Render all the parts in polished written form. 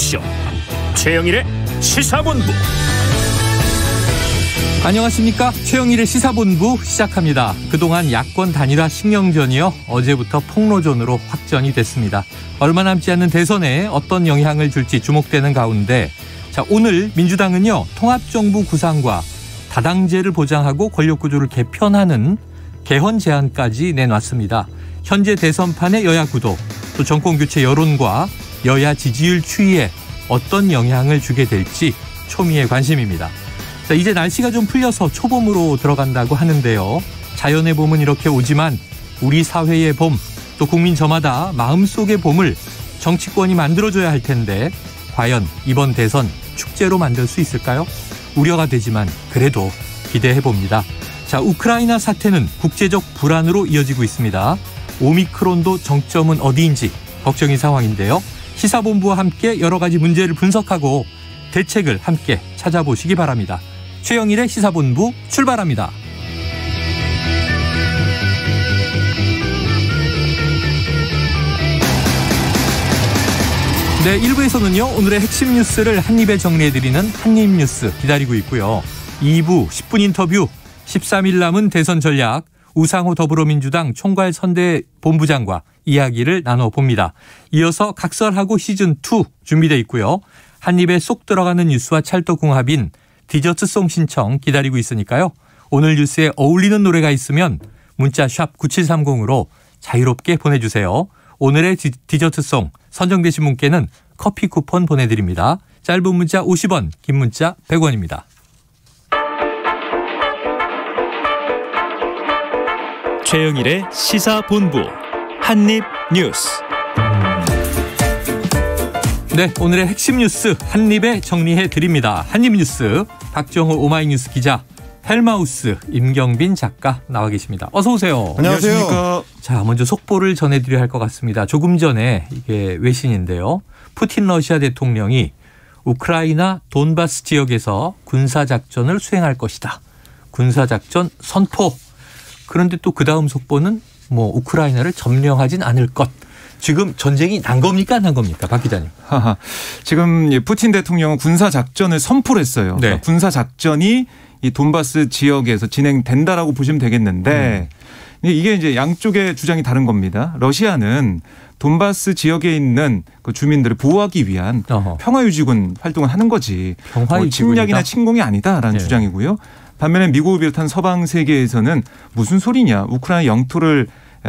토크쇼 최영일의 시사본부. 안녕하십니까. 최영일의 시사본부 시작합니다. 그동안 야권 단일화 신경전이요, 어제부터 폭로전으로 확전이 됐습니다. 얼마 남지 않는 대선에 어떤 영향을 줄지 주목되는 가운데, 자, 오늘 민주당은요, 통합정부 구상과 다당제를 보장하고 권력구조를 개편하는 개헌 제안까지 내놨습니다. 현재 대선판의 여야 구도, 또 정권교체 여론과 여야 지지율 추이에 어떤 영향을 주게 될지 초미의 관심입니다. 자, 이제 날씨가 좀 풀려서 초봄으로 들어간다고 하는데요. 자연의 봄은 이렇게 오지만 우리 사회의 봄, 또 국민 저마다 마음속의 봄을 정치권이 만들어줘야 할 텐데, 과연 이번 대선 축제로 만들 수 있을까요? 우려가 되지만 그래도 기대해봅니다. 자, 우크라이나 사태는 국제적 불안으로 이어지고 있습니다. 오미크론도 정점은 어디인지 걱정인 상황인데요. 시사본부와 함께 여러 가지 문제를 분석하고 대책을 함께 찾아보시기 바랍니다. 최영일의 시사본부 출발합니다. 네, 1부에서는요, 오늘의 핵심 뉴스를 한입에 정리해드리는 한입뉴스 기다리고 있고요. 2부 10분 인터뷰, 13일 남은 대선 전략, 우상호 더불어민주당 총괄선대본부장과 이야기를 나눠봅니다. 이어서 각설하고 시즌2 준비되어 있고요. 한입에 쏙 들어가는 뉴스와 찰떡궁합인 디저트송 신청 기다리고 있으니까요. 오늘 뉴스에 어울리는 노래가 있으면 문자 샵 9730으로 자유롭게 보내주세요. 오늘의 디저트송 선정되신 분께는 커피 쿠폰 보내드립니다. 짧은 문자 50원, 긴 문자 100원입니다. 최영일의 시사본부 한입뉴스. 네, 오늘의 핵심 뉴스 한입에 정리해드립니다. 한입뉴스 박정호 오마이뉴스 기자, 헬마우스 임경빈 작가 나와 계십니다. 어서 오세요. 안녕하세요. 자, 먼저 속보를 전해드려야 할 것 같습니다. 조금 전에 이게 외신인데요. 푸틴 러시아 대통령이 우크라이나 돈바스 지역에서 군사작전을 수행할 것이다. 군사작전 선포. 그런데 또 그 다음 속보는 우크라이나를 점령하진 않을 것. 지금 전쟁이 난 겁니까, 안 난 겁니까, 박 기자님? 지금 푸틴 대통령은 군사작전을 선포를 했어요. 네. 그러니까 군사작전이 이 돈바스 지역에서 진행된다라고 보시면 되겠는데, 이게 이제 양쪽의 주장이 다른 겁니다. 러시아는 돈바스 지역에 있는 그 주민들을 보호하기 위한 평화유지군 활동을 하는 거지, 침략이나 침공이 아니다라는 주장이고요. 반면에 미국을 비롯한 서방 세계에서는 무슨 소리냐, 우크라이나 영토를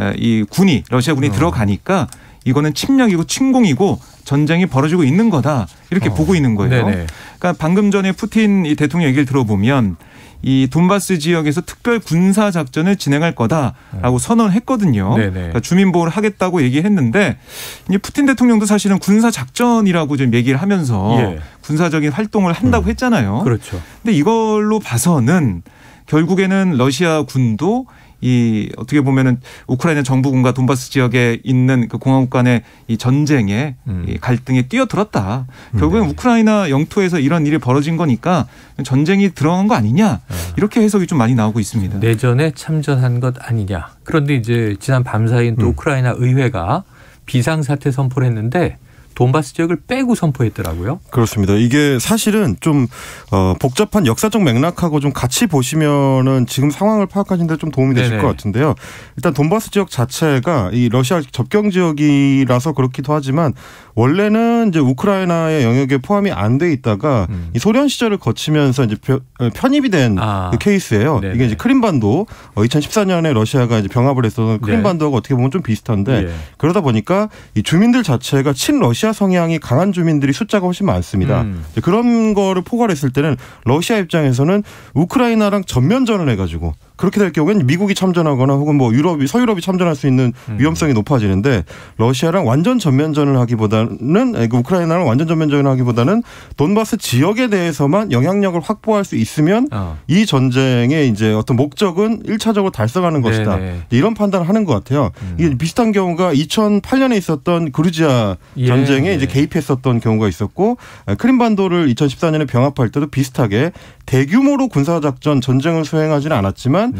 이 군이, 러시아 군이 들어가니까 이거는 침략이고 침공이고 전쟁이 벌어지고 있는 거다, 이렇게 보고 있는 거예요. 네네. 그러니까 방금 전에 푸틴 이 대통령 얘기를 들어보면 이 돈바스 지역에서 특별 군사 작전을 진행할 거다라고 선언을 했거든요. 그러니까 주민 보호를 하겠다고 얘기했는데, 이제 푸틴 대통령도 사실은 군사 작전이라고 좀 얘기를 하면서 군사적인 활동을 한다고 했잖아요. 그렇죠. 근데 이걸로 봐서는 결국에는 러시아 군도 이 어떻게 보면은 우크라이나 정부군과 돈바스 지역에 있는 그 공화국 간의 이 전쟁에 이 갈등에 뛰어들었다. 결국엔 우크라이나 영토에서 이런 일이 벌어진 거니까 전쟁이 들어간 거 아니냐, 이렇게 해석이 좀 많이 나오고 있습니다. 내전에 참전한 것 아니냐. 그런데 이제 지난 밤사이인 또 우크라이나 의회가 비상사태 선포를 했는데 돈바스 지역을 빼고 선포했더라고요. 그렇습니다. 이게 사실은 좀 복잡한 역사적 맥락하고 좀 같이 보시면은 지금 상황을 파악하시는 데 좀 도움이 되실 것 같은데요. 일단 돈바스 지역 자체가 이 러시아 접경 지역이라서 그렇기도 하지만 원래는 이제 우크라이나의 영역에 포함이 안 돼 있다가 이 소련 시절을 거치면서 이제 편입이 된 그 케이스예요. 이게 이제 크림반도 2014년에 러시아가 이제 병합을 했었던 크림반도하고 어떻게 보면 좀 비슷한데, 그러다 보니까 이 주민들 자체가 친러시아 성향이 강한 주민들이 숫자가 훨씬 많습니다. 그런 거를 포괄했을 때는 러시아 입장에서는 우크라이나랑 전면전을 해가지고 그렇게 될 경우에는 미국이 참전하거나 혹은 서유럽이 참전할 수 있는 위험성이 높아지는데, 러시아랑 완전 전면전을 하기보다는, 우크라이나랑 완전 전면전을 하기보다는 돈바스 지역에 대해서만 영향력을 확보할 수 있으면 이 전쟁의 이제 어떤 목적은 1차적으로 달성하는 것이다. 이런 판단을 하는 것 같아요. 이게 비슷한 경우가 2008년에 있었던 그루지아 전쟁 전쟁에 이제 개입했었던 경우가 있었고 크림반도를 2014년에 병합할 때도 비슷하게 대규모로 군사작전 전쟁을 수행하지는 않았지만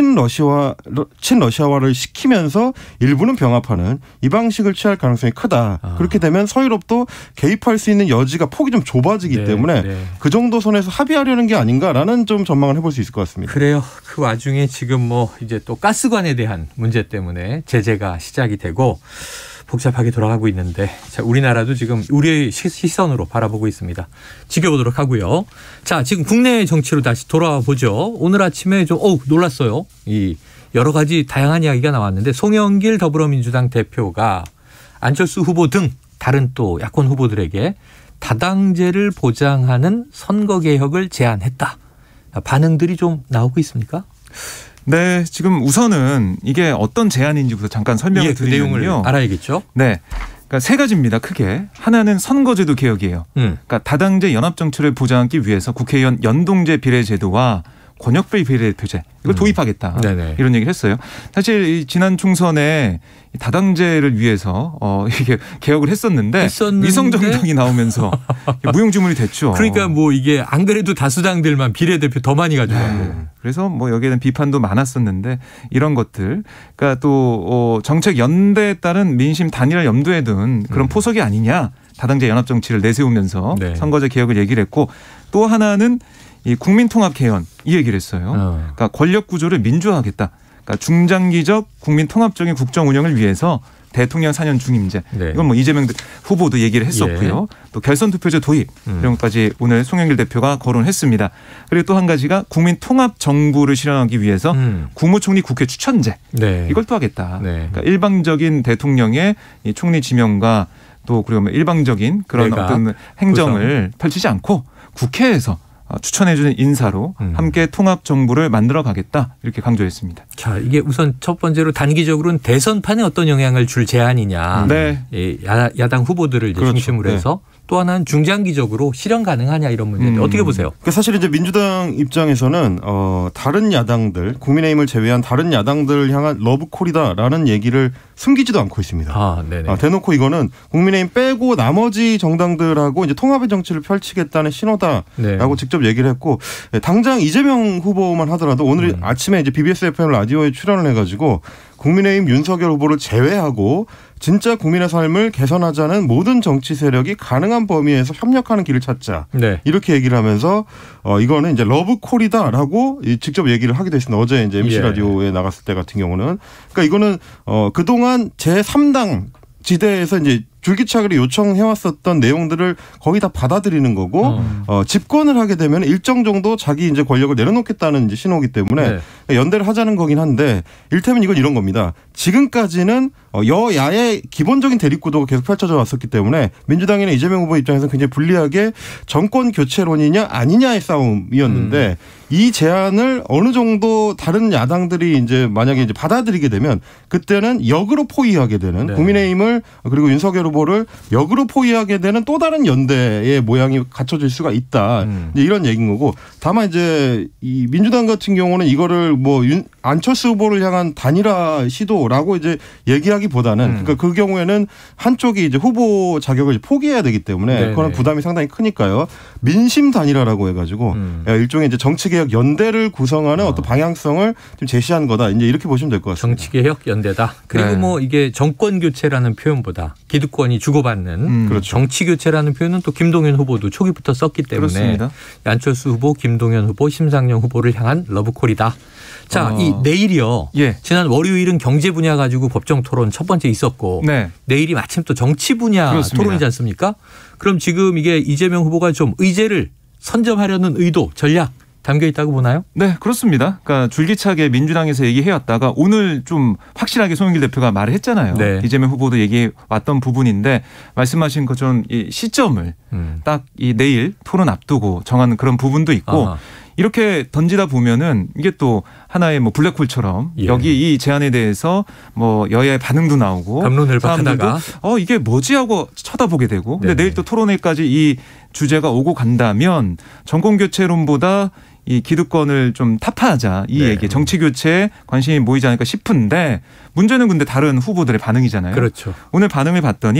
친러시아화를 시키면서 일부는 병합하는 이 방식을 취할 가능성이 크다. 그렇게 되면 서유럽도 개입할 수 있는 여지가 폭이 좀 좁아지기 때문에 그 정도 선에서 합의하려는 게 아닌가라는 좀 전망을 해볼 수 있을 것 같습니다. 그래요. 그 와중에 지금 뭐 이제 또 가스관에 대한 문제 때문에 제재가 시작이 되고 복잡하게 돌아가고 있는데 자, 우리나라도 지금 우리의 시선으로 바라보고 있습니다. 지켜보도록 하고요. 자, 지금 국내 정치로 다시 돌아와 보죠. 오늘 아침에 좀 놀랐어요. 이 여러 가지 다양한 이야기가 나왔는데 송영길 더불어민주당 대표가 안철수 후보 등 다른 또 야권 후보들에게 다당제를 보장하는 선거개혁을 제안했다. 반응들이 좀 나오고 있습니까? 네, 지금 우선은 이게 어떤 제안인지부터 잠깐 설명을 드리면요. 그 내용을 알아야겠죠. 네, 그러니까 세 가지입니다. 크게 하나는 선거제도 개혁이에요. 그러니까 다당제 연합정치를 보장하기 위해서 국회의원 연동제 비례제도와 권역별 비례대표제 이걸 도입하겠다. 이런 얘기를 했어요. 사실 이 지난 총선에 다당제를 위해서 이게 개혁을 했었는데 위성정당이 나오면서 무용지물이 됐죠. 그러니까 뭐 이게 안 그래도 다수당들만 비례대표 더 많이 가져가고. 그래서 뭐 여기에는 비판도 많았었는데 이런 것들, 그러니까 또 정책 연대에 따른 민심 단일화 염두에 둔 그런 포석이 아니냐. 다당제 연합정치를 내세우면서 선거제 개혁을 얘기를 했고 또 하나는 이 국민통합 개헌 이 얘기를 했어요. 그러니까 권력 구조를 민주화하겠다. 그러니까 중장기적 국민통합적인 국정 운영을 위해서 대통령 4년 중임제. 이건 뭐 이재명 후보도 얘기를 했었고요. 또 결선 투표제 도입 이런 것까지 오늘 송영길 대표가 거론했습니다. 그리고 또 한 가지가 국민통합 정부를 실현하기 위해서 국무총리 국회 추천제. 이걸 또 하겠다. 그러니까 일방적인 대통령의 이 총리 지명과 또 그리고 일방적인 그런 어떤 행정을 펼치지 않고 국회에서 추천해주는 인사로 함께 통합 정부를 만들어 가겠다 이렇게 강조했습니다. 자, 이게 우선 첫 번째로 단기적으로는 대선판에 어떤 영향을 줄 제안이냐. 야당 후보들을 이제 중심으로 해서 또 하나는 중장기적으로 실현 가능하냐 이런 문제인데 어떻게 보세요? 그러니까 사실 이제 민주당 입장에서는 다른 야당들, 국민의힘을 제외한 다른 야당들을 향한 러브콜이다라는 얘기를 숨기지도 않고 있습니다. 대놓고 이거는 국민의힘 빼고 나머지 정당들하고 이제 통합의 정치를 펼치겠다는 신호다라고 직접 얘기를 했고 당장 이재명 후보만 하더라도 오늘 아침에 이제 BBS FM 라디오에 출연을 해가지고 국민의힘 윤석열 후보를 제외하고 진짜 국민의 삶을 개선하자는 모든 정치 세력이 가능한 범위에서 협력하는 길을 찾자. 이렇게 얘기를 하면서 이거는 이제 러브콜이다라고 직접 얘기를 하기도 했습니다. 어제 이제 MC 라디오에 나갔을 때 같은 경우는. 그러니까 이거는 그동안 제3당 지대에서 이제 줄기차게 요청해왔었던 내용들을 거의 다 받아들이는 거고 집권을 하게 되면 일정 정도 자기 이제 권력을 내려놓겠다는 이제 신호이기 때문에 연대를 하자는 거긴 한데 일테면 이건 이런 겁니다. 지금까지는 여야의 기본적인 대립구도가 계속 펼쳐져 왔었기 때문에 민주당이나 이재명 후보 입장에서는 굉장히 불리하게 정권 교체론이냐 아니냐의 싸움이었는데 이 제안을 어느 정도 다른 야당들이 이제 만약에 이제 받아들이게 되면 그때는 역으로 포위하게 되는 국민의힘을 그리고 윤석열 후보를 역으로 포위하게 되는 또 다른 연대의 모양이 갖춰질 수가 있다. 이제 이런 얘기인 거고 다만 이제 이 민주당 같은 경우는 이거를 뭐 안철수 후보를 향한 단일화 시도라고 이제 얘기하기보다는 그러니까 그 경우에는 한쪽이 이제 후보 자격을 이제 포기해야 되기 때문에 그거는 부담이 상당히 크니까요. 민심 단일화라고 해가지고 일종의 이제 정치개혁 연대를 구성하는 어떤 방향성을 좀 제시한 거다. 이제 이렇게 보시면 될 것 같습니다. 정치개혁 연대다. 그리고 뭐 이게 정권 교체라는 표현보다 기득권이 주고받는 정치 교체라는 표현은 또 김동연 후보도 초기부터 썼기 때문에 그렇습니다. 안철수 후보, 김동연 후보, 심상정 후보를 향한 러브콜이다. 자, 이 내일이요. 지난 월요일은 경제 분야 가지고 법정 토론 첫 번째 있었고 내일이 마침 또 정치 분야 토론이지 않습니까? 그럼 지금 이게 이재명 후보가 좀 의제를 선점하려는 의도, 전략 담겨 있다고 보나요? 네, 그렇습니다. 그러니까 줄기차게 민주당에서 얘기해왔다가 오늘 좀 확실하게 송영길 대표가 말을 했잖아요. 이재명 후보도 얘기해왔던 부분인데 말씀하신 것처럼 이 시점을 딱 이 내일 토론 앞두고 정하는 그런 부분도 있고 이렇게 던지다 보면은 이게 또 하나의 뭐 블랙홀처럼 여기 이 제안에 대해서 뭐 여야의 반응도 나오고 갑론을박하다가 이게 뭐지 하고 쳐다보게 되고 근데 내일 또 토론회까지 이 주제가 오고 간다면 정권 교체론보다 이 기득권을 좀 타파하자 이 얘기 정치 교체에 관심이 모이지 않을까 싶은데 문제는 근데 다른 후보들의 반응이잖아요. 그렇죠. 오늘 반응을 봤더니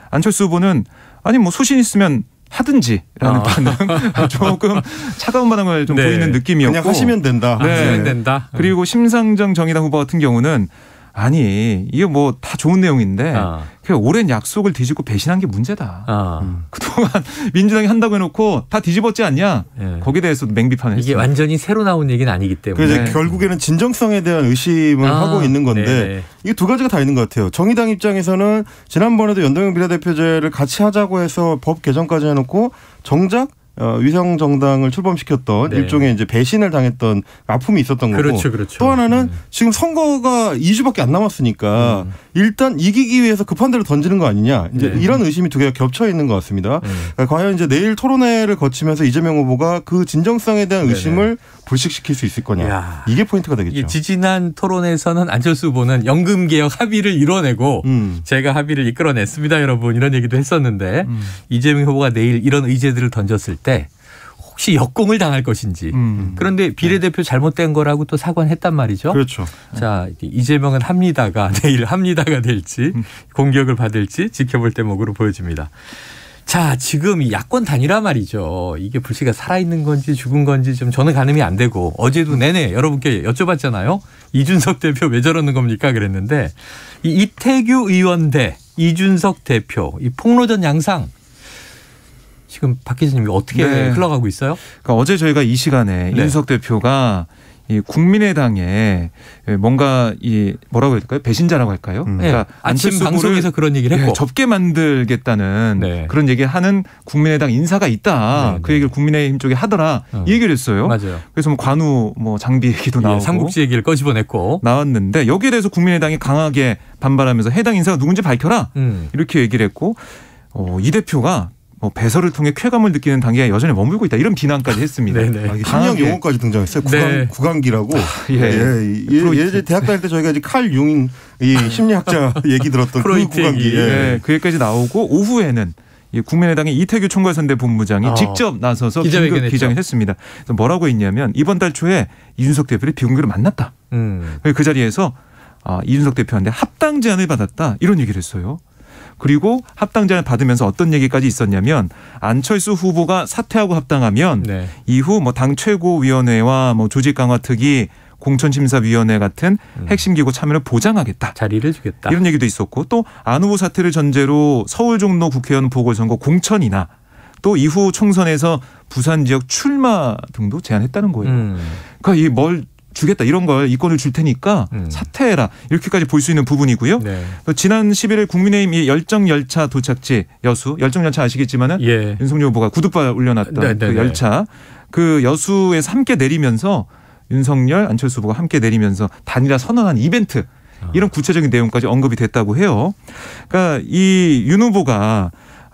안철수 후보는 아니 뭐 소신 있으면 하든지라는 반응, 조금 차가운 반응을 좀 보이는 느낌이었고 그냥 하시면 된다. 하시면 된다. 그리고 심상정 정의당 후보 같은 경우는 아니 이게 뭐 다 좋은 내용인데 그냥 오랜 약속을 뒤집고 배신한 게 문제다. 그동안 민주당이 한다고 해놓고 다 뒤집었지 않냐. 거기에 대해서도 맹비판을 이게 했습니다. 완전히 새로 나온 얘기는 아니기 때문에. 그래서 결국에는 진정성에 대한 의심을 하고 있는 건데 이게 두 가지가 다 있는 것 같아요. 정의당 입장에서는 지난번에도 연동형 비례대표제를 같이 하자고 해서 법 개정까지 해놓고 정작 위성 정당을 출범시켰던 일종의 이제 배신을 당했던 아픔이 있었던 거고. 그렇죠. 또 하나는 지금 선거가 2주밖에 안 남았으니까 일단 이기기 위해서 급한 대로 던지는 거 아니냐. 이제 이런 의심이 두 개가 겹쳐 있는 것 같습니다. 과연 이제 내일 토론회를 거치면서 이재명 후보가 그 진정성에 대한 의심을 불식시킬 수 있을 거냐. 이게 포인트가 되겠죠. 지지난 토론에서는 안철수 후보는 연금개혁 합의를 이뤄내고 제가 합의를 이끌어냈습니다. 여러분 이런 얘기도 했었는데 이재명 후보가 내일 이런 의제들을 던졌을 때 혹시 역공을 당할 것인지. 그런데 비례대표 잘못된 거라고 또 사과는 했단 말이죠. 그렇죠. 자, 이재명은 합리다가 내일 합리다가 될지 공격을 받을지 지켜볼 대목으로 보여집니다. 자, 지금 이 야권 단일화 말이죠. 이게 불씨가 살아있는 건지 죽은 건지 좀 저는 가늠이 안 되고 어제도 내내 여러분께 여쭤봤잖아요. 이준석 대표 왜 저러는 겁니까 그랬는데 이 이태규 의원 대 이준석 대표 이 폭로전 양상 지금 박 기자님이 어떻게 흘러가고 있어요? 그러니까 어제 저희가 이 시간에 이준석 대표가 이 국민의당에 뭔가 이 뭐라고 해야 될까요? 배신자라고 할까요? 그러니까 아침 방송에서 그런 얘기를 했고 접게 만들겠다는 그런 얘기하는 국민의당 인사가 있다. 그 얘기를 국민의힘 쪽에 하더라. 이 얘기를 했어요. 맞아요. 그래서 뭐 관우 뭐 장비 얘기도 나오고 삼국지 얘기를 꺼집어냈고 나왔는데 여기에 대해서 국민의당이 강하게 반발하면서 해당 인사가 누군지 밝혀라. 이렇게 얘기를 했고 이 대표가 뭐 배설을 통해 쾌감을 느끼는 단계에 여전히 머물고 있다. 이런 비난까지 했습니다. 신형 용어까지 등장했어요. 구강기라고. 예전에 대학 다닐 때 저희가 이제 칼 융 이 심리학자 얘기 들었던 그 구강기. 그 얘기까지 나오고 오후에는 국민의당의 이태규 총괄선대 본부장이 직접 나서서 긴급 기자회견을 했습니다. 그래서 뭐라고 했냐면 이번 달 초에 이준석 대표를 비공개로 만났다. 그 자리에서 이준석 대표한테 합당 제안을 받았다. 이런 얘기를 했어요. 그리고 합당 제안을 받으면서 어떤 얘기까지 있었냐면 안철수 후보가 사퇴하고 합당하면 이후 뭐 당 최고위원회와 뭐 조직 강화 특위 공천심사위원회 같은 핵심 기구 참여를 보장하겠다. 자리를 주겠다. 이런 얘기도 있었고 또 안 후보 사퇴를 전제로 서울 종로 국회의원 보궐선거 공천이나 또 이후 총선에서 부산 지역 출마 등도 제안했다는 거예요. 그러니까 이 뭘 주겠다 이런 걸 이권을 줄 테니까 사퇴해라 이렇게까지 볼 수 있는 부분이고요. 또 지난 11일 국민의힘 열정열차 도착지 여수 열정열차 아시겠지만은 윤석열 후보가 구두발 올려놨던 그 열차 그 여수에서 함께 내리면서 윤석열 안철수 후보가 함께 내리면서 단일화 선언한 이벤트 이런 구체적인 내용까지 언급이 됐다고 해요. 그러니까 이 윤 후보가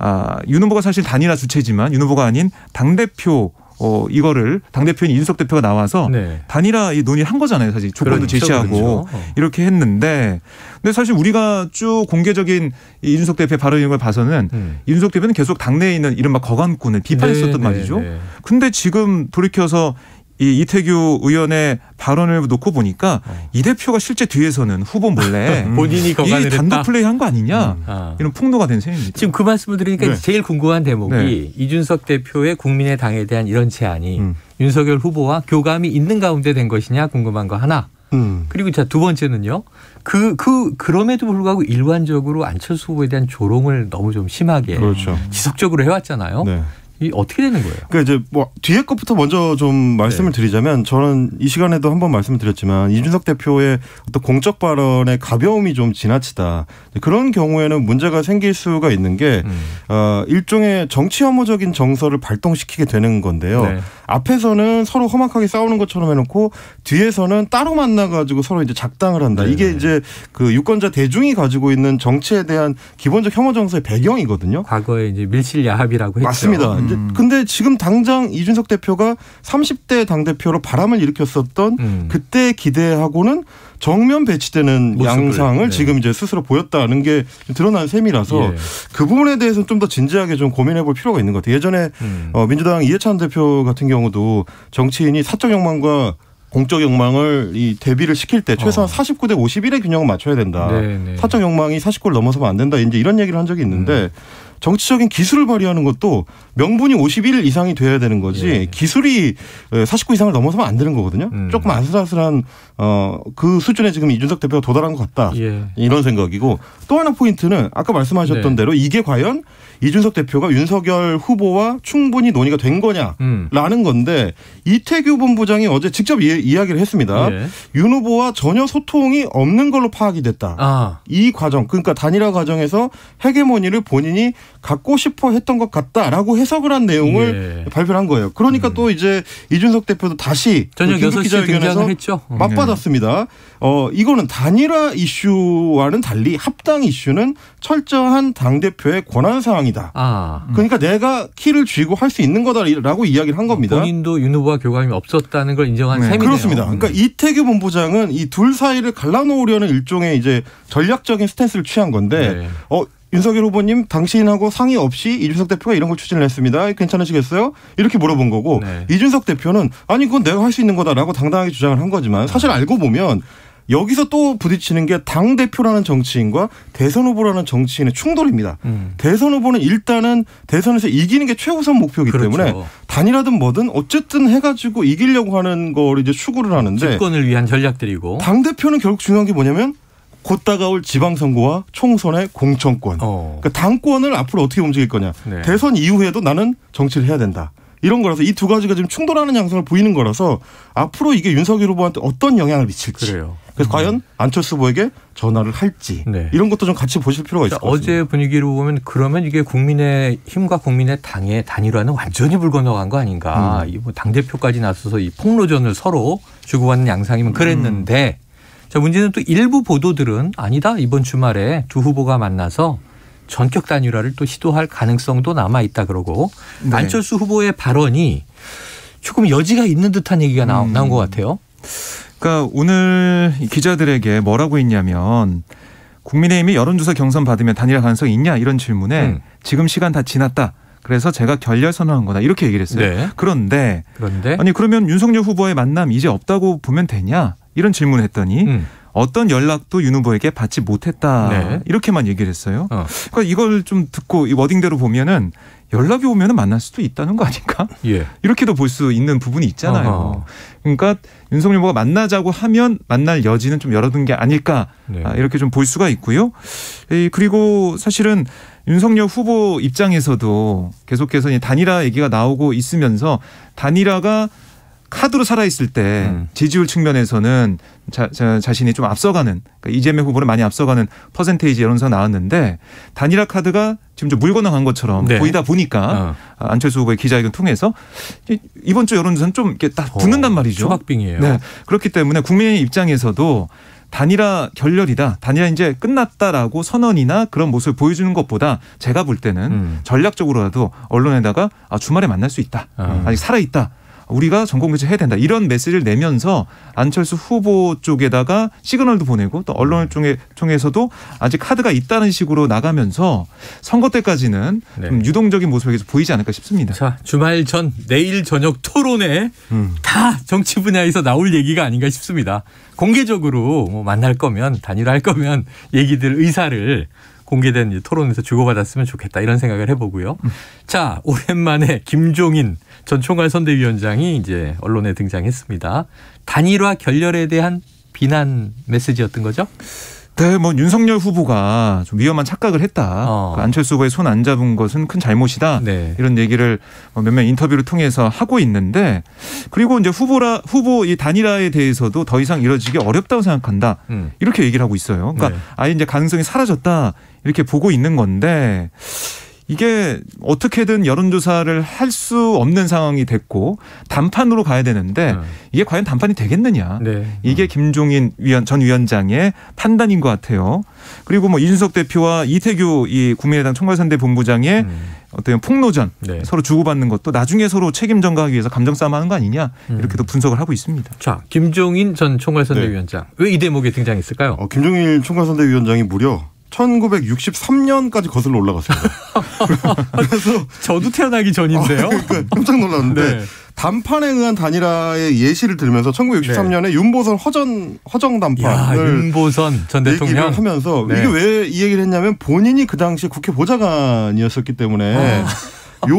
사실 단일화 주체지만 윤 후보가 아닌 당대표 이거를 당대표인 이준석 대표가 나와서 단일화 논의를 한 거잖아요. 사실 조건도 제시하고 이렇게 했는데 근데 사실 우리가 쭉 공개적인 이준석 대표의 발언인 걸 봐서는 이준석 대표는 계속 당내에 있는 이른바 거간꾼을 비판했었단 말이죠. 근데 지금 돌이켜서 이 이태규 의원의 발언을 놓고 보니까 이 대표가 실제 뒤에서는 후보 몰래 본인이 거간을 했다. 단독 플레이한 거 아니냐 이런 폭로가 된 셈입니다. 지금 그 말씀을 드리니까 제일 궁금한 대목이 이준석 대표의 국민의당에 대한 이런 제안이 윤석열 후보와 교감이 있는 가운데 된 것이냐 궁금한 거 하나. 그리고 자 두 번째는요. 그럼에도 불구하고 일관적으로 안철수 후보에 대한 조롱을 너무 좀 심하게 지속적으로 해왔잖아요. 이 어떻게 되는 거예요? 그러니까 이제 뭐 뒤에 것부터 먼저 좀 말씀을 드리자면 저는 이 시간에도 한번 말씀을 드렸지만 이준석 대표의 어떤 공적 발언의 가벼움이 좀 지나치다. 그런 경우에는 문제가 생길 수가 있는 게 일종의 정치 혐오적인 정서를 발동시키게 되는 건데요. 앞에서는 서로 험악하게 싸우는 것처럼 해놓고 뒤에서는 따로 만나가지고 서로 이제 작당을 한다. 이게 이제 그 유권자 대중이 가지고 있는 정치에 대한 기본적 혐오 정서의 배경이거든요. 과거에 이제 밀실야합이라고 했죠. 맞습니다. 근데 지금 당장 이준석 대표가 30대 당대표로 바람을 일으켰었던 그때 기대하고는 정면 배치되는 양상을 지금 이제 스스로 보였다는 게 드러난 셈이라서 그 부분에 대해서는 좀 더 진지하게 좀 고민해 볼 필요가 있는 것 같아요. 예전에 민주당 이해찬 대표 같은 경우도 정치인이 사적 욕망과 공적 욕망을 이 대비를 시킬 때 최소한 49대 51의 균형을 맞춰야 된다. 네네. 사적 욕망이 49를 넘어서면 안 된다. 이제 이런 얘기를 한 적이 있는데 정치적인 기술을 발휘하는 것도 명분이 51 이상이 돼야 되는 거지 예. 기술이 49 이상을 넘어서면 안 되는 거거든요. 조금 아슬아슬한 그 수준에 지금 이준석 대표가 도달한 것 같다. 예. 이런 생각이고 또 하나 포인트는 아까 말씀하셨던 대로 이게 과연 이준석 대표가 윤석열 후보와 충분히 논의가 된 거냐라는 건데 이태규 본부장이 어제 직접 이야기를 했습니다. 예. 윤 후보와 전혀 소통이 없는 걸로 파악이 됐다. 이 과정 그러니까 단일화 과정에서 헤게모니를 본인이 갖고 싶어 했던 것 같다라고 해석을 한 내용을 발표를 한 거예요. 그러니까 또 이제 이준석 대표도 다시 저녁 6시에 등장을 했죠. 맞받았습니다. 이거는 단일화 이슈와는 달리 합당 이슈는 철저한 당대표의 권한 사항이다. 그러니까 내가 키를 쥐고 할 수 있는 거다라고 이야기를 한 겁니다. 본인도 윤 후보와 교감이 없었다는 걸 인정한 셈이네요. 그렇습니다. 그러니까 이태규 본부장은 이 둘 사이를 갈라놓으려는 일종의 이제 전략적인 스탠스를 취한 건데 윤석열 후보님 당신하고 상의 없이 이준석 대표가 이런 걸 추진을 했습니다. 괜찮으시겠어요? 이렇게 물어본 거고 이준석 대표는 아니 그건 내가 할 수 있는 거다라고 당당하게 주장을 한 거지만 사실 알고 보면 여기서 또 부딪히는 게 당대표라는 정치인과 대선 후보라는 정치인의 충돌입니다. 대선 후보는 일단은 대선에서 이기는 게 최우선 목표이기 때문에 단일화든 뭐든 어쨌든 해가지고 이기려고 하는 걸 이제 추구를 하는데 집권을 위한 전략들이고 당대표는 결국 중요한 게 뭐냐면 곧 다가올 지방선거와 총선의 공천권. 그러니까 당권을 앞으로 어떻게 움직일 거냐. 대선 이후에도 나는 정치를 해야 된다. 이런 거라서 이 두 가지가 지금 충돌하는 양상을 보이는 거라서 앞으로 이게 윤석열 후보한테 어떤 영향을 미칠지. 그래요. 그래서 과연 안철수 후보에게 전화를 할지 이런 것도 좀 같이 보실 필요가 있을 것 같습니다. 어제 분위기를 보면 그러면 이게 국민의 힘과 국민의 당의 단일화는 완전히 물 건너간 거 아닌가. 이 뭐 당대표까지 나서서 이 폭로전을 서로 주고받는 양상이면 그랬는데 자, 문제는 또 일부 보도들은 아니다. 이번 주말에 두 후보가 만나서 전격 단일화를 또 시도할 가능성도 남아있다 그러고 안철수 후보의 발언이 조금 여지가 있는 듯한 얘기가 나온 것 같아요. 그러니까 오늘 기자들에게 뭐라고 했냐면 국민의힘이 여론조사 경선 받으면 단일화 가능성이 있냐 이런 질문에 지금 시간 다 지났다. 그래서 제가 결렬 선언한 거다 이렇게 얘기를 했어요. 그런데 아니 그러면 윤석열 후보와의 만남 이제 없다고 보면 되냐 이런 질문을 했더니 어떤 연락도 윤 후보에게 받지 못했다 이렇게만 얘기를 했어요. 그러니까 이걸 좀 듣고 이 워딩대로 보면은 연락이 오면은 만날 수도 있다는 거 아닌가? 이렇게도 볼 수 있는 부분이 있잖아요. 그러니까 윤석열 후보가 만나자고 하면 만날 여지는 좀 열어둔 게 아닐까 이렇게 좀 볼 수가 있고요. 그리고 사실은 윤석열 후보 입장에서도 계속해서 단일화 얘기가 나오고 있으면서 단일화가 카드로 살아있을 때 지지율 측면에서는 자신이 좀 앞서가는 그러니까 이재명 후보를 많이 앞서가는 퍼센테이지 여론조사 나왔는데 단일화 카드가 지금 좀 물 건너간 것처럼 보이다 보니까 안철수 후보의 기자회견 통해서 이번 주 여론조사는 좀 이렇게 딱 붙는단 말이죠. 초박빙이에요. 그렇기 때문에 국민의 입장에서도 단일화 결렬이다. 단일화 이제 끝났다라고 선언이나 그런 모습을 보여주는 것보다 제가 볼 때는 전략적으로라도 언론에다가 주말에 만날 수 있다. 아직 살아있다. 우리가 전공교체 해야 된다. 이런 메시지를 내면서 안철수 후보 쪽에다가 시그널도 보내고 또 언론을 통해서도 아직 카드가 있다는 식으로 나가면서 선거 때까지는 좀 유동적인 모습이 계속 보이지 않을까 싶습니다. 자, 주말 전 내일 저녁 토론에 다 정치 분야에서 나올 얘기가 아닌가 싶습니다. 공개적으로 뭐 만날 거면 단일화할 거면 얘기들 의사를 공개된 토론에서 주고받았으면 좋겠다 이런 생각을 해보고요. 자, 오랜만에 김종인 전 총괄선대위원장이 이제 언론에 등장했습니다. 단일화 결렬에 대한 비난 메시지였던 거죠? 네, 뭐 윤석열 후보가 좀 위험한 착각을 했다. 안철수 후보의 손 안 잡은 것은 큰 잘못이다. 이런 얘기를 몇몇 인터뷰를 통해서 하고 있는데 그리고 이제 후보 이 단일화에 대해서도 더 이상 이뤄지기 어렵다고 생각한다. 이렇게 얘기를 하고 있어요. 그러니까 아예 이제 가능성이 사라졌다 이렇게 보고 있는 건데. 이게 어떻게든 여론조사를 할 수 없는 상황이 됐고 단판으로 가야 되는데 이게 과연 단판이 되겠느냐. 이게 김종인 전 위원장의 판단인 것 같아요. 그리고 뭐 이준석 대표와 이태규 이 국민의당 총괄선대본부장의 어떤 폭로전 서로 주고받는 것도 나중에 서로 책임 전가하기 위해서 감정 싸움하는 거 아니냐 이렇게도 분석을 하고 있습니다. 자, 김종인 전 총괄선대위원장 왜 이 대목에 등장했을까요? 김종인 총괄선대위원장이 무려 1963년까지 거슬러 올라갔습니다. 그래서 저도 태어나기 전인데요. 그러니까 깜짝 놀랐는데 네. 단판에 의한 단일화의 예시를 들면서 1963년에 윤보선 허정 단판을 윤보선 전 대통령 얘기를 하면서 이게 왜 이 얘기를 했냐면 본인이 그 당시에 국회 보좌관이었었기 때문에 요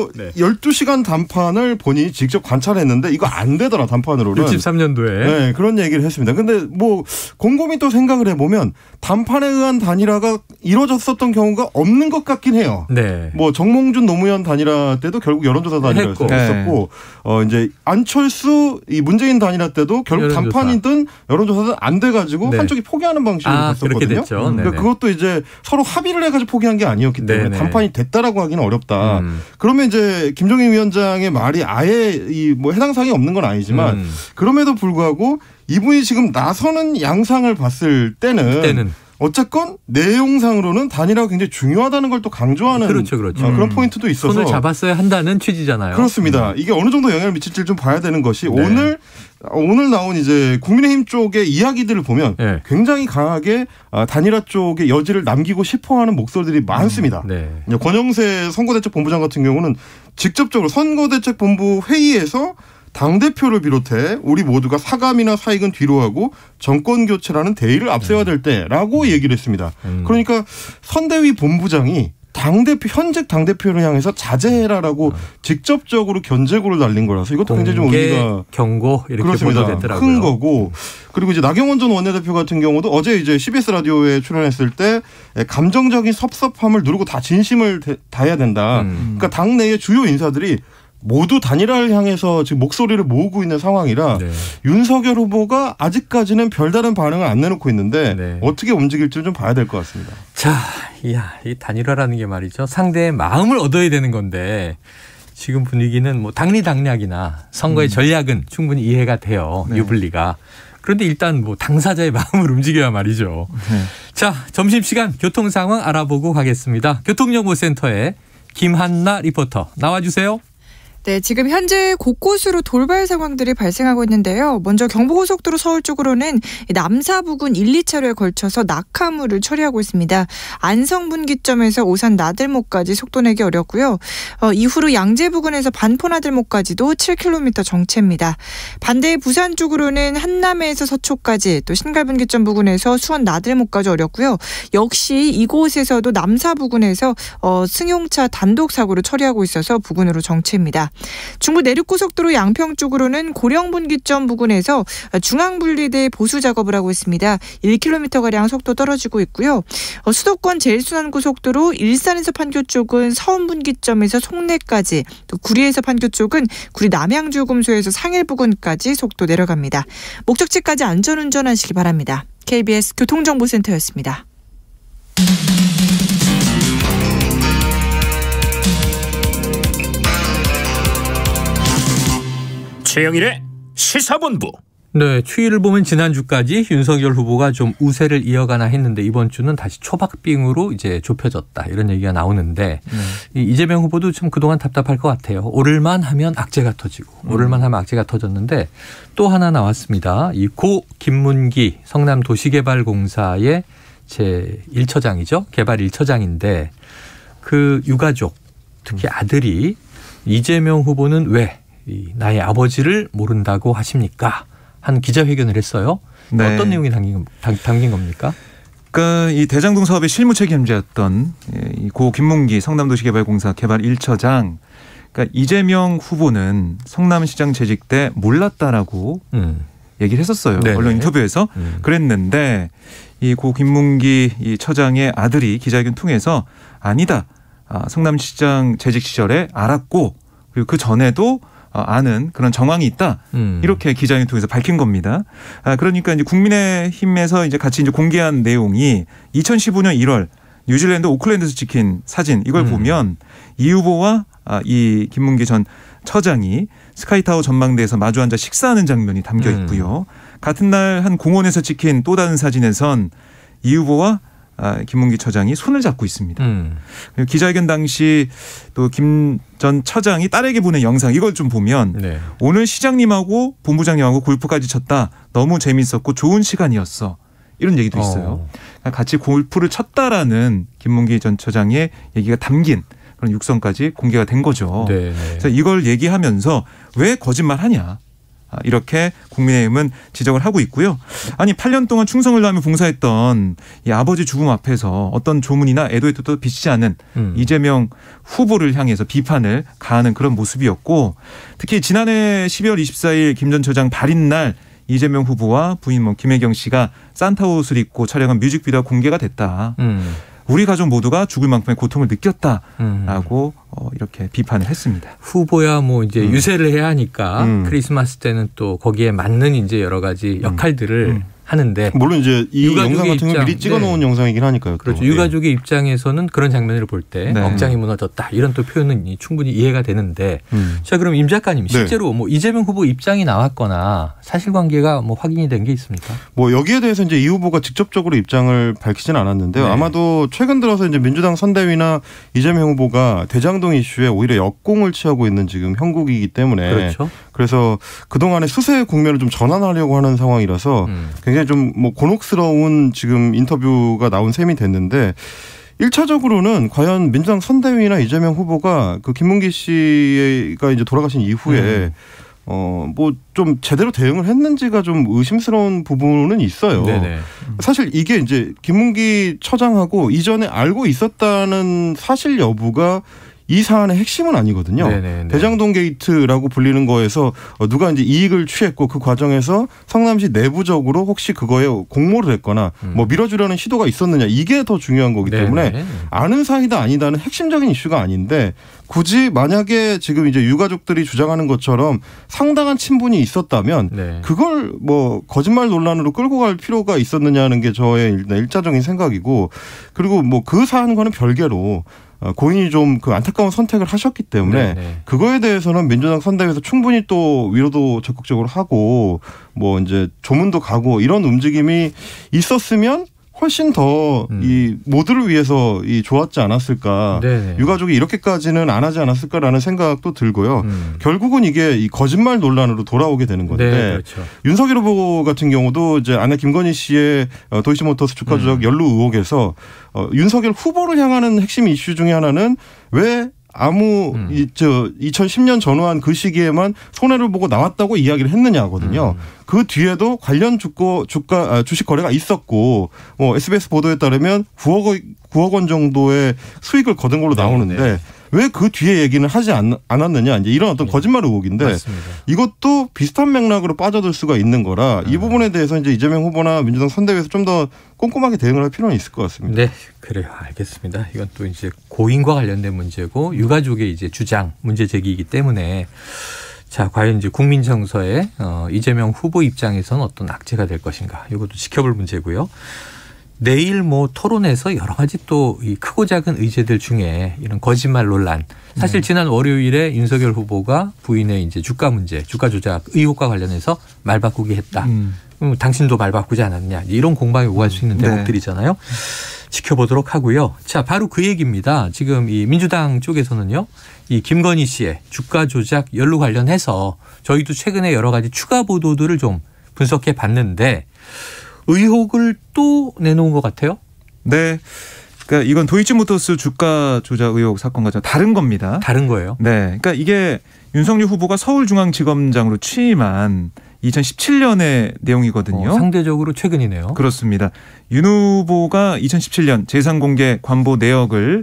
12시간 단판을 본인이 직접 관찰했는데 이거 안 되더라 단판으로는. 63년도에. 네, 그런 얘기를 했습니다. 근데 뭐 곰곰이 또 생각을 해보면 단판에 의한 단일화가 이루어졌었던 경우가 없는 것 같긴 해요. 네. 뭐 정몽준 노무현 단일화 때도 결국 여론조사 단일화였었고 이제 안철수 이 문재인 단일화 때도 결국 여론조사. 단판이든 여론조사든 안 돼가지고 한쪽이 포기하는 방식으로 갔었거든요. 그렇게 됐죠. 그러니까 그것도 이제 서로 합의를 해가지고 포기한 게 아니었기 때문에 단판이 됐다라고 하기는 어렵다. 그러면 이제 김종인 위원장의 말이 아예 이 뭐 해당 사항이 없는 건 아니지만 그럼에도 불구하고 이분이 지금 나서는 양상을 봤을 때는 어쨌건 내용상으로는 단일화가 굉장히 중요하다는 걸 또 강조하는 그렇죠. 그런 포인트도 있어서 손을 잡았어야 한다는 취지잖아요. 그렇습니다. 이게 어느 정도 영향을 미칠지를 좀 봐야 되는 것이 오늘 나온 이제 국민의힘 쪽의 이야기들을 보면 굉장히 강하게 단일화 쪽의 여지를 남기고 싶어하는 목소리들이 많습니다. 권영세 선거대책본부장 같은 경우는 직접적으로 선거대책본부 회의에서 당대표를 비롯해 우리 모두가 사감이나 사익은 뒤로 하고 정권교체라는 대의를 앞세워야 될 때라고 얘기를 했습니다. 그러니까 선대위 본부장이 현직 당대표를 향해서 자제해라라고 직접적으로 견제구를 날린 거라서 이것도 굉장히 좀 의미가 경고 이렇게 보도됐더라고요. 큰 거고 그리고 이제 나경원 전 원내대표 같은 경우도 어제 이제 CBS 라디오에 출연했을 때 감정적인 섭섭함을 누르고 다 진심을 다해야 된다. 그러니까 당내의 주요 인사들이 모두 단일화를 향해서 지금 목소리를 모으고 있는 상황이라 윤석열 후보가 아직까지는 별다른 반응을 안 내놓고 있는데 어떻게 움직일지 좀 봐야 될 것 같습니다. 자, 이 단일화라는 게 말이죠. 상대의 마음을 얻어야 되는 건데 지금 분위기는 뭐 당리당략이나 선거의 전략은 충분히 이해가 돼요. 유불리가. 그런데 일단 뭐 당사자의 마음을 움직여야 말이죠. 자, 점심시간 교통 상황 알아보고 가겠습니다. 교통정보센터에 김한나 리포터 나와주세요. 네, 지금 현재 곳곳으로 돌발 상황들이 발생하고 있는데요. 먼저 경부고속도로 서울 쪽으로는 남사 부근 1, 2차로에 걸쳐서 낙하물을 처리하고 있습니다. 안성분기점에서 오산 나들목까지 속도 내기 어렵고요. 이후로 양재 부근에서 반포 나들목까지도 7km 정체입니다. 반대 부산 쪽으로는 한남에서 서초까지 또 신갈분기점 부근에서 수원 나들목까지 어렵고요. 역시 이곳에서도 남사 부근에서 승용차 단독 사고를 처리하고 있어서 부근으로 정체입니다. 중부 내륙고속도로 양평 쪽으로는 고령분기점 부근에서 중앙분리대 보수 작업을 하고 있습니다. 1km가량 속도 떨어지고 있고요. 수도권 제일순환고속도로 일산에서 판교 쪽은 서운분기점에서 송내까지 또 구리에서 판교 쪽은 구리 남양주요금소에서 상일 부근까지 속도 내려갑니다. 목적지까지 안전운전하시기 바랍니다. KBS 교통정보센터였습니다. 최영일의 시사본부. 네, 추이를 보면 지난주까지 윤석열 후보가 좀 우세를 이어가나 했는데 이번 주는 다시 초박빙으로 이제 좁혀졌다 이런 얘기가 나오는데 이재명 후보도 좀 그동안 답답할 것 같아요. 오를만 하면 악재가 터지고 오를만 하면 악재가 터졌는데 또 하나 나왔습니다. 이 고 김문기 성남도시개발공사의 제 1처장이죠. 개발 1처장인데 그 유가족 특히 아들이 이재명 후보는 왜 나의 아버지를 모른다고 하십니까? 한 기자회견을 했어요. 어떤 내용이 담긴 겁니까? 그러니까 이 대장동 사업의 실무 책임자였던 이 고 김문기 성남도시개발공사 개발 1처장. 그러니까 이재명 후보는 성남시장 재직 때 몰랐다라고 얘기를 했었어요. 네네. 언론 인터뷰에서 그랬는데 이 고 김문기 이 처장의 아들이 기자회견 통해서 아니다. 성남시장 재직 시절에 알았고 그리고 그 전에도 아는 그런 정황이 있다. 이렇게 기자회견 통해서 밝힌 겁니다. 그러니까 이제 국민의힘에서 이제 같이 이제 공개한 내용이 2015년 1월 뉴질랜드 오클랜드에서 찍힌 사진 이걸 보면 이 후보와 이 김문기 전 처장이 스카이타워 전망대에서 마주 앉아 식사하는 장면이 담겨 있고요. 같은 날 한 공원에서 찍힌 또 다른 사진에선 이 후보와 김문기 처장이 손을 잡고 있습니다. 기자회견 당시 또 김 전 처장이 딸에게 보낸 영상 이걸 좀 보면 오늘 시장님하고 본부장님하고 골프까지 쳤다. 너무 재밌었고 좋은 시간이었어. 이런 얘기도 있어요. 같이 골프를 쳤다라는 김문기 전 처장의 얘기가 담긴 그런 육성까지 공개가 된 거죠. 네. 그래서 이걸 얘기하면서 왜 거짓말하냐. 이렇게 국민의힘은 지적을 하고 있고요. 아니 8년 동안 충성을 다하며 봉사했던 이 아버지 죽음 앞에서 어떤 조문이나 애도의 뜻도 비치지 않는 이재명 후보를 향해서 비판을 가하는 그런 모습이었고 특히 지난해 12월 24일 김 전 처장 발인 날 이재명 후보와 부인 김혜경 씨가 산타 옷을 입고 촬영한 뮤직비디오가 공개가 됐다. 우리 가족 모두가 죽을 만큼의 고통을 느꼈다라고 이렇게 비판을 했습니다. 후보야 뭐 이제 유세를 해야 하니까 크리스마스 때는 또 거기에 맞는 이제 여러 가지 역할들을 하는데 물론 이제 이 영상 같은 건 미리 찍어놓은 네. 영상이긴 하니까요. 또. 그렇죠. 유가족의 입장에서는 그런 장면을 볼 때 네. 억장이 무너졌다 이런 또 표현은 충분히 이해가 되는데 자 그럼 임 작가님 실제로 뭐 이재명 후보 입장이 나왔거나 사실관계가 뭐 확인이 된 게 있습니까? 뭐 여기에 대해서 이제 이 후보가 직접적으로 입장을 밝히지는 않았는데요. 네. 아마도 최근 들어서 이제 민주당 선대위나 이재명 후보가 대장동 이슈에 오히려 역공을 취하고 있는 지금 형국이기 때문에 그렇죠. 그래서 그동안의 수세 국면을 좀 전환하려고 하는 상황이라서 굉장히 좀 뭐 곤혹스러운 지금 인터뷰가 나온 셈이 됐는데 1차적으로는 과연 민주당 선대위나 이재명 후보가 그 김문기 씨가 이제 돌아가신 이후에 뭐 좀 제대로 대응을 했는지가 좀 의심스러운 부분은 있어요. 네네. 사실 이게 이제 김문기 처장하고 이전에 알고 있었다는 사실 여부가 이 사안의 핵심은 아니거든요. 네네네. 대장동 게이트라고 불리는 거에서 누가 이제 이익을 취했고 그 과정에서 성남시 내부적으로 혹시 그거에 공모를 했거나 뭐 밀어주려는 시도가 있었느냐 이게 더 중요한 거기 때문에 네네. 아는 사이다 아니다는 핵심적인 이슈가 아닌데 굳이 만약에 지금 이제 유가족들이 주장하는 것처럼 상당한 친분이 있었다면 네. 그걸 뭐 거짓말 논란으로 끌고 갈 필요가 있었느냐는 게 저의 일차적인 생각이고 그리고 뭐 그 사안과는 별개로 고인이 좀 그 안타까운 선택을 하셨기 때문에 네네. 그거에 대해서는 민주당 선대위에서 충분히 또 위로도 적극적으로 하고 뭐 이제 조문도 가고 이런 움직임이 있었으면 훨씬 더 이 모두를 위해서 이 좋았지 않았을까. 네네. 유가족이 이렇게까지는 안 하지 않았을까라는 생각도 들고요. 결국은 이게 이 거짓말 논란으로 돌아오게 되는 건데 네, 그렇죠. 윤석열 후보 같은 경우도 이제 아내 김건희 씨의 도이치모터스 주가 조작 연루 의혹에서 윤석열 후보를 향하는 핵심 이슈 중에 하나는 왜 아무 2010년 전후한 그 시기에만 손해를 보고 나왔다고 이야기를 했느냐거든요. 그 뒤에도 관련 주식 거래가 있었고 뭐 SBS 보도에 따르면 9억 원 정도의 수익을 거둔 걸로 나오는데 네. 왜 그 뒤에 얘기는 하지 않았느냐 이제 이런 어떤 거짓말 의혹인데 맞습니다. 이것도 비슷한 맥락으로 빠져들 수가 있는 거라 이 부분에 대해서 이제 이재명 후보나 민주당 선대위에서 좀 더 꼼꼼하게 대응을 할 필요는 있을 것 같습니다. 네, 그래요. 알겠습니다. 이건 또 이제 고인과 관련된 문제고 유가족의 이제 주장 문제 제기이기 때문에 자, 과연 이제 국민 정서에 이재명 후보 입장에서는 어떤 악재가 될 것인가 이것도 지켜볼 문제고요. 내일 뭐 토론에서 여러 가지 또 이 크고 작은 의제들 중에 이런 거짓말 논란. 사실 지난 월요일에 윤석열 후보가 부인의 이제 주가 문제, 주가 조작 의혹과 관련해서 말 바꾸기 했다. 당신도 말 바꾸지 않았냐. 이런 공방이 오갈 수 있는 대목들이잖아요. 지켜보도록 하고요. 자, 바로 그 얘기입니다. 지금 이 민주당 쪽에서는요. 이 김건희 씨의 주가 조작 연루 관련해서 저희도 최근에 여러 가지 추가 보도들을 좀 분석해 봤는데 의혹을 또 내놓은 것 같아요. 네. 그러니까 이건 도이치모터스 주가 조작 의혹 사건과 좀 다른 겁니다. 다른 거예요. 네. 그러니까 이게 윤석열 후보가 서울중앙지검장으로 취임한 2017년의 내용이거든요. 상대적으로 최근이네요. 그렇습니다. 윤 후보가 2017년 재산공개 관보 내역을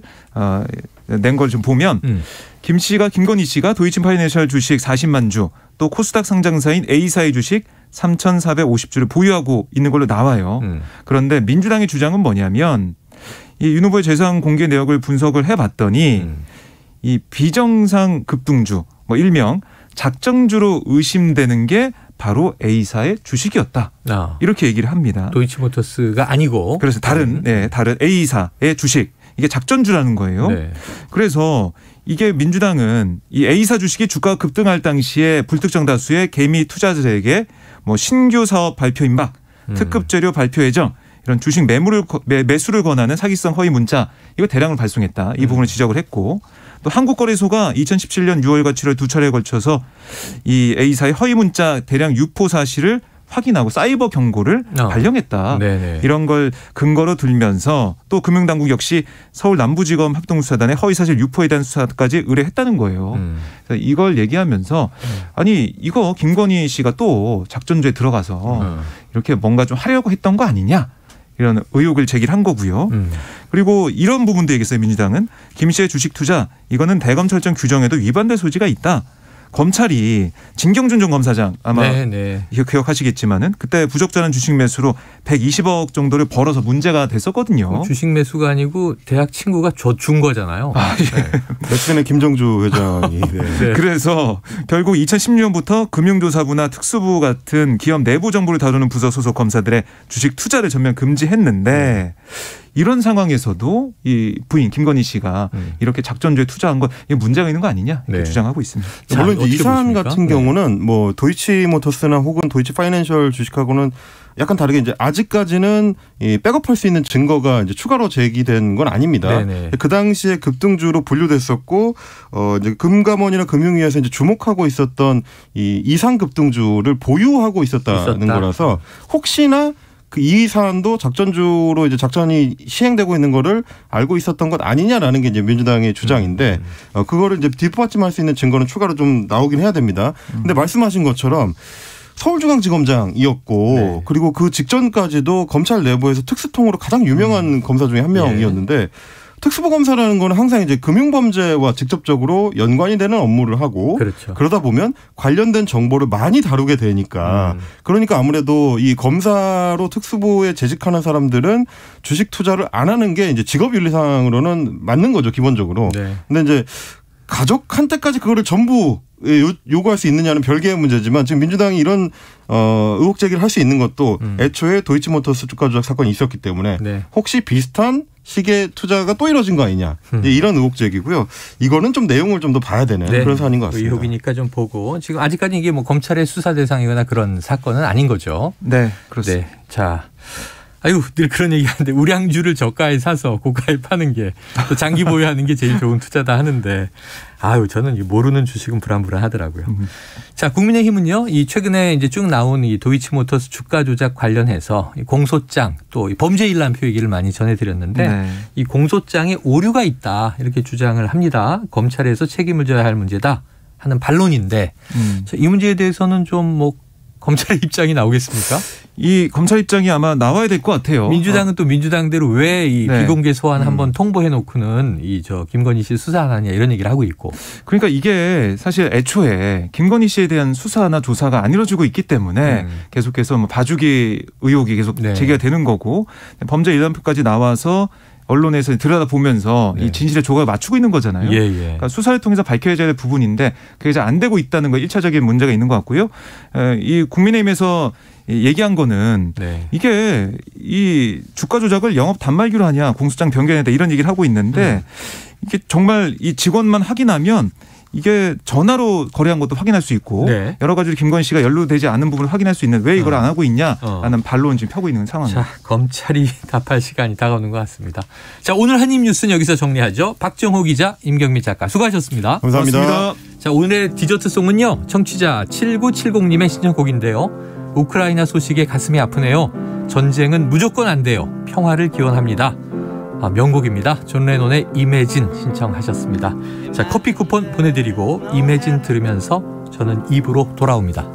낸 걸 좀 보면 김 씨가 김건희 씨가 도이치파이낸셜 주식 40만 주 또 코스닥 상장사인 A사의 주식 3,450주를 보유하고 있는 걸로 나와요. 그런데 민주당의 주장은 뭐냐면 이 윤 후보의 재산 공개 내역을 분석을 해봤더니 이 비정상 급등주 뭐 일명 작정주로 의심되는 게 바로 A사의 주식이었다. 이렇게 얘기를 합니다. 도이치모터스가 아니고. 그래서 다른 A사의 주식. 이게 작전주라는 거예요. 네. 그래서 이게 민주당은 이 A사 주식이 주가가 급등할 당시에 불특정 다수의 개미 투자자에게 뭐 신규 사업 발표 임박, 특급 재료 발표 예정 이런 주식 매수를 권하는 사기성 허위 문자 이거 대량을 발송했다. 이 부분을 지적을 했고 또 한국거래소가 2017년 6월과 7월 두 차례에 걸쳐서 이 A사의 허위 문자 대량 유포 사실을 확인하고 사이버 경고를 발령했다. 네네. 이런 걸 근거로 들면서 또 금융당국 역시 서울 남부지검 합동수사단의 허위사실 유포에 대한 수사까지 의뢰했다는 거예요. 그래서 이걸 얘기하면서 아니 이거 김건희 씨가 또 작전조에 들어가서 이렇게 뭔가 좀 하려고 했던 거 아니냐. 이런 의혹을 제기한 거고요. 그리고 이런 부분도 얘기했어요. 민주당은 김 씨의 주식 투자 이거는 대검찰청 규정에도 위반될 소지가 있다. 검찰이 진경준 전 검사장 아마 기억하시겠지만은 그때 부적절한 주식 매수로 120억 정도를 벌어서 문제가 됐었거든요. 주식 매수가 아니고 대학 친구가 준 거잖아요. 며칠 전에 김정주 회장이. 네. 그래서 결국 2016년부터 금융조사부나 특수부 같은 기업 내부 정보를 다루는 부서 소속 검사들의 주식 투자를 전면 금지했는데 이런 상황에서도 이 부인 김건희 씨가 이렇게 작전주에 투자한 건 이게 문제가 있는 거 아니냐 이렇게 주장하고 있습니다. 자, 물론 이 사안 같은 경우는 뭐 도이치모터스나 혹은 도이치파이낸셜 주식하고는 약간 다르게 이제 아직까지는 이 백업할 수 있는 증거가 이제 추가로 제기된 건 아닙니다. 네네. 그 당시에 급등주로 분류됐었고 이제 금감원이나 금융위에서 이제 주목하고 있었던 이 이상 급등주를 보유하고 있었다는 거라서 혹시나 그 이 사안도 작전주로 이제 작전이 시행되고 있는 거를 알고 있었던 것 아니냐라는 게 이제 민주당의 주장인데 그거를 이제 뒷받침할 수 있는 증거는 추가로 좀 나오긴 해야 됩니다. 근데 말씀하신 것처럼 서울중앙지검장이었고 그리고 그 직전까지도 검찰 내부에서 특수통으로 가장 유명한 검사 중에 한 명이었는데 특수부 검사라는 거는 항상 이제 금융범죄와 직접적으로 연관이 되는 업무를 하고 그러다 보면 관련된 정보를 많이 다루게 되니까 그러니까 아무래도 이 검사로 특수부에 재직하는 사람들은 주식 투자를 안 하는 게 이제 직업윤리상으로는 맞는 거죠 기본적으로. 근데 이제 가족한테까지 그거를 전부 요구할 수 있느냐는 별개의 문제지만 지금 민주당이 이런 의혹 제기를 할 수 있는 것도 애초에 도이치모터스 주가 조작 사건이 있었기 때문에 혹시 비슷한 식의 투자가 또 이뤄진 거 아니냐 이런 의혹 제기고요. 이거는 좀 내용을 좀 더 봐야 되는 그런 사안인 것 같습니다. 의혹이니까 좀 보고 지금 아직까지 이게 뭐 검찰의 수사 대상이거나 그런 사건은 아닌 거죠. 네, 그렇습니다. 자. 아유, 늘 그런 얘기하는데 우량주를 저가에 사서 고가에 파는 게 또 장기 보유하는 게 제일 좋은 투자다 하는데 아유, 저는 모르는 주식은 불안불안하더라고요. 자, 국민의힘은요, 이 최근에 이제 쭉 나온 이 도이치모터스 주가 조작 관련해서 이 공소장 또 범죄 일람표 얘기를 많이 전해드렸는데 이 공소장에 오류가 있다 이렇게 주장을 합니다. 검찰에서 책임을 져야 할 문제다 하는 반론인데 자, 이 문제에 대해서는 좀 뭐 검찰의 입장이 나오겠습니까? 이 검찰 입장이 아마 나와야 될 것 같아요. 민주당은 또 민주당대로 왜 이 비공개 소환 한번 통보해 놓고는 이 김건희 씨 수사 안 하냐 이런 얘기를 하고 있고. 그러니까 이게 사실 애초에 김건희 씨에 대한 수사나 조사가 안 이루어지고 있기 때문에 계속해서 뭐 봐주기 의혹이 계속 제기가 되는 거고 범죄 일람표까지 나와서 언론에서 들여다보면서 이 진실의 조각을 맞추고 있는 거잖아요. 그러니까 수사를 통해서 밝혀야 될 부분인데 그게 잘 안 되고 있다는 거 1차적인 문제가 있는 것 같고요. 이 국민의힘에서 얘기한 거는 이게 이 주가 조작을 영업 단말기로 하냐 공소장 변경했다 이런 얘기를 하고 있는데 이게 정말 이 직원만 확인하면 이게 전화로 거래한 것도 확인할 수 있고 여러 가지로 김건희 씨가 연루되지 않은 부분을 확인할 수 있는 왜 이걸 안 하고 있냐라는 반론을 지금 펴고 있는 상황입니다. 자, 검찰이 답할 시간이 다가오는 것 같습니다. 자, 오늘 한입뉴스는 여기서 정리하죠. 박정호 기자, 임경미 작가 수고하셨습니다. 감사합니다. 고맙습니다. 자, 오늘의 디저트송은요. 청취자 7970님의 신청곡인데요. 우크라이나 소식에 가슴이 아프네요. 전쟁은 무조건 안 돼요. 평화를 기원합니다. 명곡입니다. 존 레논의 이매진 신청하셨습니다. 자, 커피 쿠폰 보내드리고 이매진 들으면서 저는 2부로 돌아옵니다.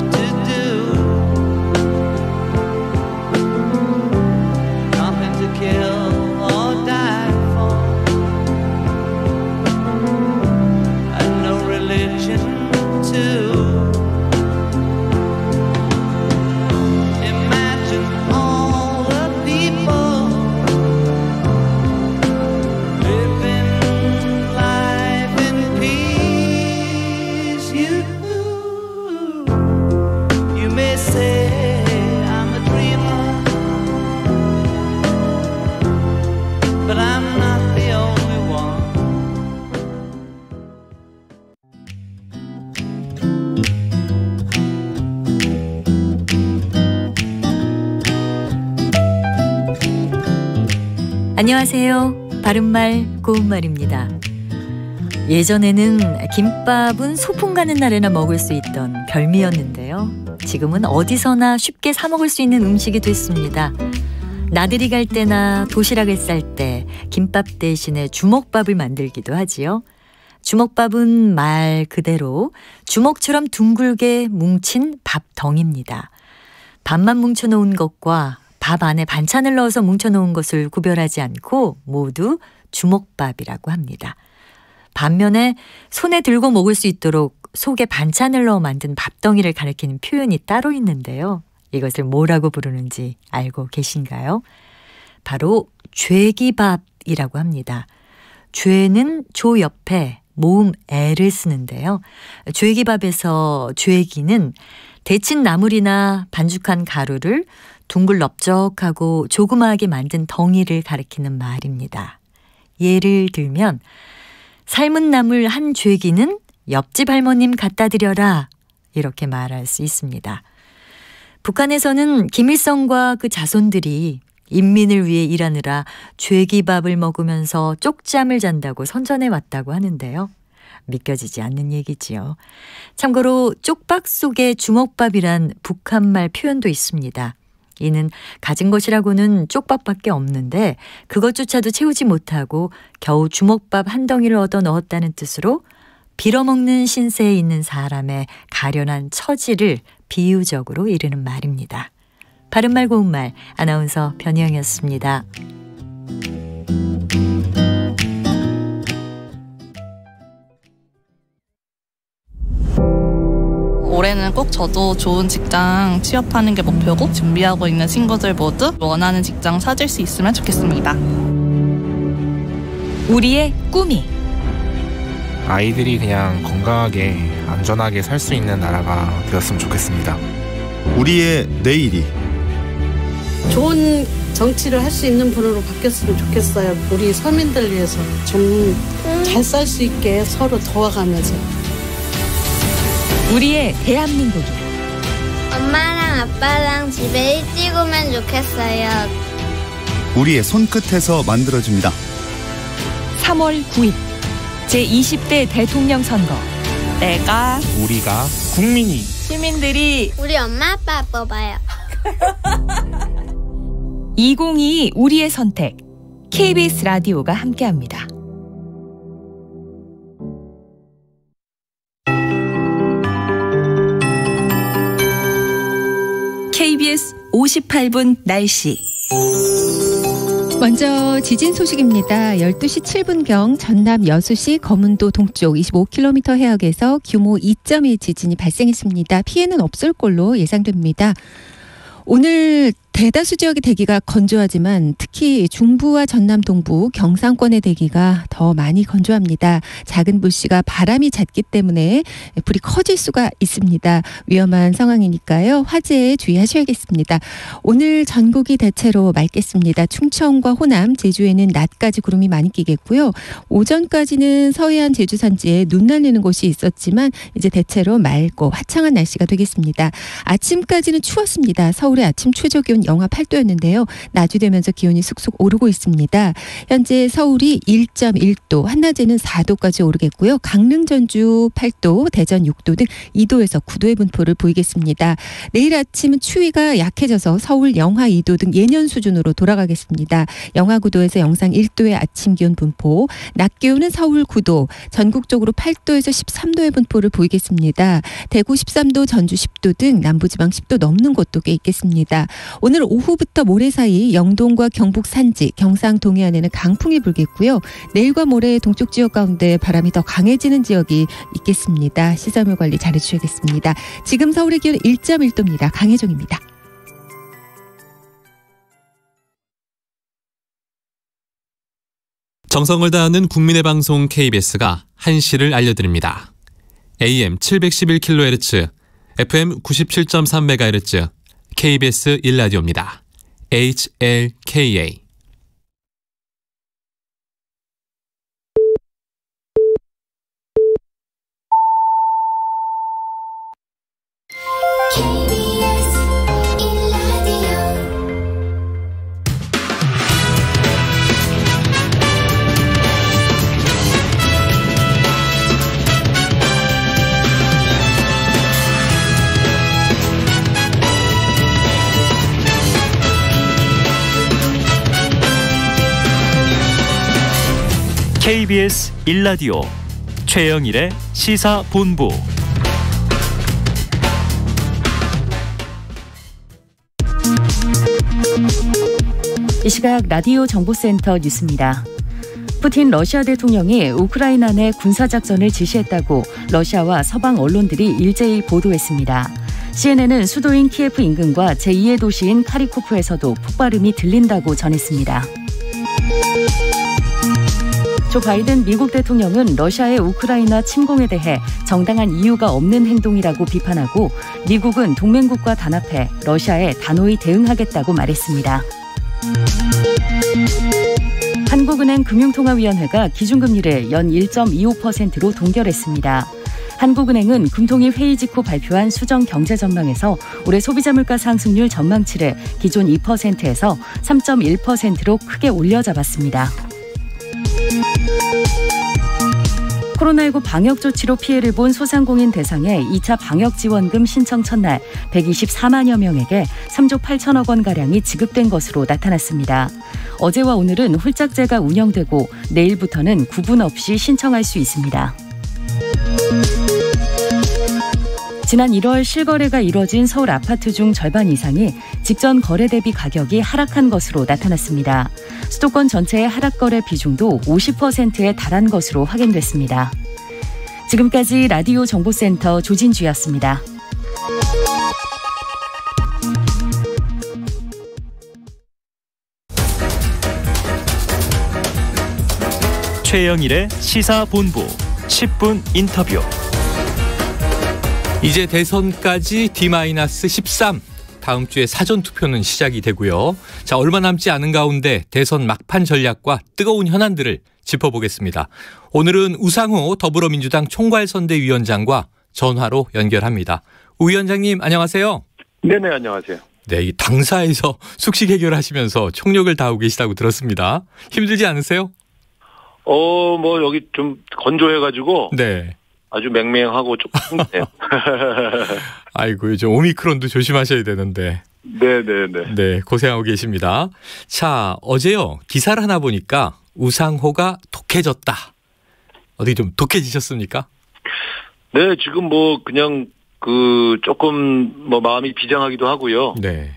to care. 안녕하세요. 바른말 고운말입니다. 예전에는 김밥은 소풍 가는 날에나 먹을 수 있던 별미였는데요. 지금은 어디서나 쉽게 사 먹을 수 있는 음식이 됐습니다. 나들이 갈 때나 도시락을 쌀 때 김밥 대신에 주먹밥을 만들기도 하지요. 주먹밥은 말 그대로 주먹처럼 둥글게 뭉친 밥덩입니다. 밥만 뭉쳐놓은 것과 밥 안에 반찬을 넣어서 뭉쳐놓은 것을 구별하지 않고 모두 주먹밥이라고 합니다. 반면에 손에 들고 먹을 수 있도록 속에 반찬을 넣어 만든 밥덩이를 가리키는 표현이 따로 있는데요. 이것을 뭐라고 부르는지 알고 계신가요? 바로 죄기밥이라고 합니다. 죄는 조 옆에 모음 애를 쓰는데요. 죄기밥에서 죄기는 데친 나물이나 반죽한 가루를 둥글넓적하고 조그마하게 만든 덩이를 가리키는 말입니다. 예를 들면 삶은 나물 한 죄기는 옆집 할머님 갖다 드려라 이렇게 말할 수 있습니다. 북한에서는 김일성과 그 자손들이 인민을 위해 일하느라 죄기밥을 먹으면서 쪽잠을 잔다고 선전해 왔다고 하는데요. 믿겨지지 않는 얘기지요. 참고로 쪽박 속에 주먹밥이란 북한말 표현도 있습니다. 이는 가진 것이라고는 쪽밥밖에 없는데 그것조차도 채우지 못하고 겨우 주먹밥 한 덩이를 얻어 넣었다는 뜻으로 빌어먹는 신세에 있는 사람의 가련한 처지를 비유적으로 이르는 말입니다. 바른말 고운말 아나운서 변희영이었습니다. 올해는 꼭 저도 좋은 직장 취업하는 게 목표고 준비하고 있는 친구들 모두 원하는 직장 찾을 수 있으면 좋겠습니다. 우리의 꿈이 아이들이 그냥 건강하게 안전하게 살 수 있는 나라가 되었으면 좋겠습니다. 우리의 내일이 좋은 정치를 할 수 있는 분으로 바뀌었으면 좋겠어요. 우리 서민들 위해서 좀 잘 살 수 있게 서로 도와가면서. 우리의 대한민국이 엄마랑 아빠랑 집에 일찍 오면 좋겠어요. 우리의 손끝에서 만들어집니다. 3월 9일 제20대 대통령 선거 우리가 국민이 시민들이 우리 엄마 아빠 뽑아요. 2022 우리의 선택 KBS 라디오가 함께합니다. KBS 58분 날씨. 먼저 지진 소식입니다. 12시 7분경 전남 여수시 거문도 동쪽 25km 해역에서 규모 2.1 지진이 발생했습니다. 피해는 없을 걸로 예상됩니다. 오늘 대다수 지역의 대기가 건조하지만 특히 중부와 전남 동부, 경상권의 대기가 더 많이 건조합니다. 작은 불씨가 바람이 잦기 때문에 불이 커질 수가 있습니다. 위험한 상황이니까요. 화재에 주의하셔야겠습니다. 오늘 전국이 대체로 맑겠습니다. 충청과 호남, 제주에는 낮까지 구름이 많이 끼겠고요. 오전까지는 서해안 제주 산지에 눈 날리는 곳이 있었지만 이제 대체로 맑고 화창한 날씨가 되겠습니다. 아침까지는 추웠습니다. 서울의 아침 최저 기온 영하 8도였는데요. 낮이 되면서 기온이 쑥쑥 오르고 있습니다. 현재 서울이 1.1도, 한낮에는 4도까지 오르겠고요. 강릉, 전주 8도, 대전 6도 등 2도에서 9도의 분포를 보이겠습니다. 내일 아침은 추위가 약해져서 서울 영하 2도 등 예년 수준으로 돌아가겠습니다. 영하 9도에서 영상 1도의 아침 기온 분포, 낮 기온은 서울 9도, 전국적으로 8도에서 13도의 분포를 보이겠습니다. 대구 13도, 전주 10도 등 남부지방 10도 넘는 곳도 꽤 있겠습니다. 오늘 오후부터 모레 사이 영동과 경북 산지, 경상 동해안에는 강풍이 불겠고요. 내일과 모레 동쪽 지역 가운데 바람이 더 강해지는 지역이 있겠습니다. 시설물 관리 잘해주셔야겠습니다. 지금 서울의 기온 1.1도입니다. 강혜종입니다. 정성을 다하는 국민의 방송 KBS가 한시를 알려드립니다. AM 711kHz, FM 97.3MHz, KBS 1라디오입니다. HLKA. KBS 1라디오 최영일의 시사본부. 이 시각 라디오 정보센터 뉴스입니다. 푸틴 러시아 대통령이 우크라이나 내 군사작전을 지시했다고 러시아와 서방 언론들이 일제히 보도했습니다. CNN은 수도인 키예프 인근과 제2의 도시인 카리코프에서도 폭발음이 들린다고 전했습니다. 조 바이든 미국 대통령은 러시아의 우크라이나 침공에 대해 정당한 이유가 없는 행동이라고 비판하고 미국은 동맹국과 단합해 러시아에 단호히 대응하겠다고 말했습니다. 한국은행 금융통화위원회가 기준금리를 연 1.25%로 동결했습니다. 한국은행은 금통위 회의 직후 발표한 수정 경제 전망에서 올해 소비자 물가 상승률 전망치를 기존 2%에서 3.1%로 크게 올려잡았습니다. 코로나19 방역 조치로 피해를 본 소상공인 대상의 2차 방역지원금 신청 첫날 124만여 명에게 3조 8천억 원가량이 지급된 것으로 나타났습니다. 어제와 오늘은 홀짝제가 운영되고 내일부터는 구분 없이 신청할 수 있습니다. 지난 1월 실거래가 이뤄진 서울 아파트 중 절반 이상이 직전 거래 대비 가격이 하락한 것으로 나타났습니다. 수도권 전체의 하락거래 비중도 50%에 달한 것으로 확인됐습니다. 지금까지 라디오 정보센터 조진주였습니다. 최영일의 시사본부 10분 인터뷰. 이제 대선까지 D-13 다음 주에 사전투표는 시작이 되고요. 자, 얼마 남지 않은 가운데 대선 막판 전략과 뜨거운 현안들을 짚어보겠습니다. 오늘은 우상호 더불어민주당 총괄선대위원장과 전화로 연결합니다. 우 위원장님 안녕하세요. 네네, 안녕하세요. 네, 이 당사에서 숙식 해결하시면서 총력을 다하고 계시다고 들었습니다. 힘들지 않으세요? 뭐 여기 좀 건조해가지고 네. 아주 맹맹하고 조금 힘드네요. 아이고, 요즘 오미크론도 조심하셔야 되는데. 네네네. 네, 고생하고 계십니다. 자, 어제요 기사를 하나 보니까 우상호가 독해졌다. 어디 좀 독해지셨습니까? 네, 지금 뭐 그냥 조금 뭐 마음이 비장하기도 하고요. 네.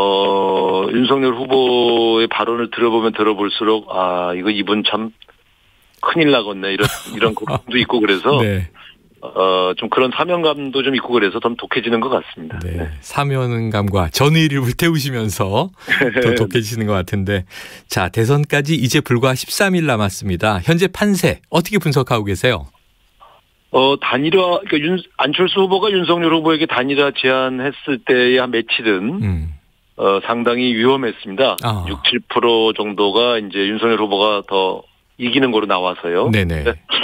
윤석열 후보의 발언을 들어보면 들어볼수록 이거 이분 참 큰일 나겠네 이런 걱정도 있고 그래서 네. 좀 그런 사명감도 좀 있고 그래서 더 독해지는 것 같습니다. 네. 네. 사명감과 전의를 불태우시면서 더 독해지시는 것 같은데, 자, 대선까지 이제 불과 13일 남았습니다. 현재 판세 어떻게 분석하고 계세요? 단일화, 그러니까 안철수 후보가 윤석열 후보에게 단일화 제안했을 때의 한 며칠은 상당히 위험했습니다. 6, 7% 정도가 이제 윤석열 후보가 더 이기는 거로 나와서요. 네네.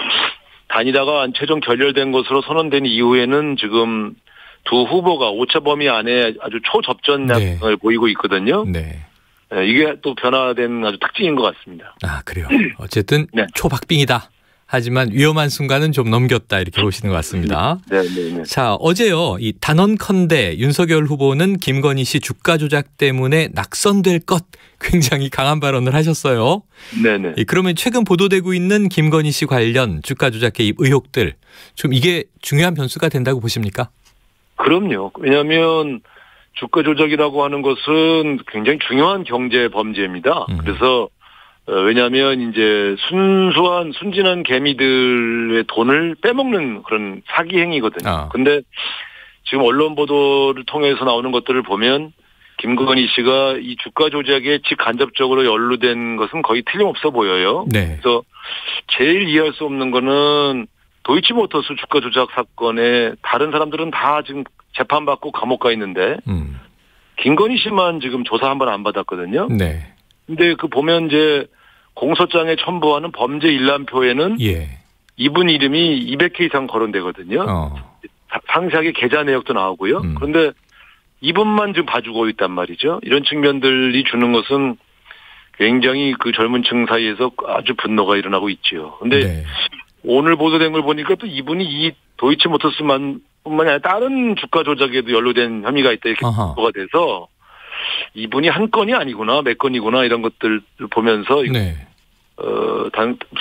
단일화가 최종 결렬된 것으로 선언된 이후에는 지금 두 후보가 오차 범위 안에 아주 초접전략을 보이고 있거든요. 네. 이게 또 변화된 아주 특징인 것 같습니다. 그래요. 어쨌든 초박빙이다. 하지만 위험한 순간은 좀 넘겼다 이렇게 보시는 것 같습니다. 네. 자, 어제요 이 단언컨대 윤석열 후보는 김건희 씨 주가 조작 때문에 낙선될 것 굉장히 강한 발언을 하셨어요. 네네. 그러면 최근 보도되고 있는 김건희 씨 관련 주가 조작 개입 의혹들 좀 이게 중요한 변수가 된다고 보십니까? 그럼요. 왜냐하면 주가 조작이라고 하는 것은 굉장히 중요한 경제 범죄입니다. 그래서 왜냐하면 이제 순진한 개미들의 돈을 빼먹는 그런 사기 행위거든요. 근데 지금 언론 보도를 통해서 나오는 것들을 보면 김건희 씨가 이 주가 조작에 직간접적으로 연루된 것은 거의 틀림없어 보여요. 네. 그래서 제일 이해할 수 없는 거는 도이치모터스 주가 조작 사건에 다른 사람들은 다 지금 재판받고 감옥 가 있는데 김건희 씨만 지금 조사 한 번 안 받았거든요. 네. 근데 보면 이제 공소장에 첨부하는 범죄 일람표에는 이분 이름이 200회 이상 거론되거든요. 상세하게 계좌 내역도 나오고요. 그런데 이분만 지금 봐주고 있단 말이죠. 이런 측면들이 주는 것은 굉장히 그 젊은 층 사이에서 아주 분노가 일어나고 있죠. 근데 오늘 보도된 걸 보니까 또 이분이 이 도이치모터스만 뿐만이 아니라 다른 주가 조작에도 연루된 혐의가 있다 이렇게 보도가 돼서 이분이 한 건이 아니구나, 몇 건이구나 이런 것들을 보면서 무슨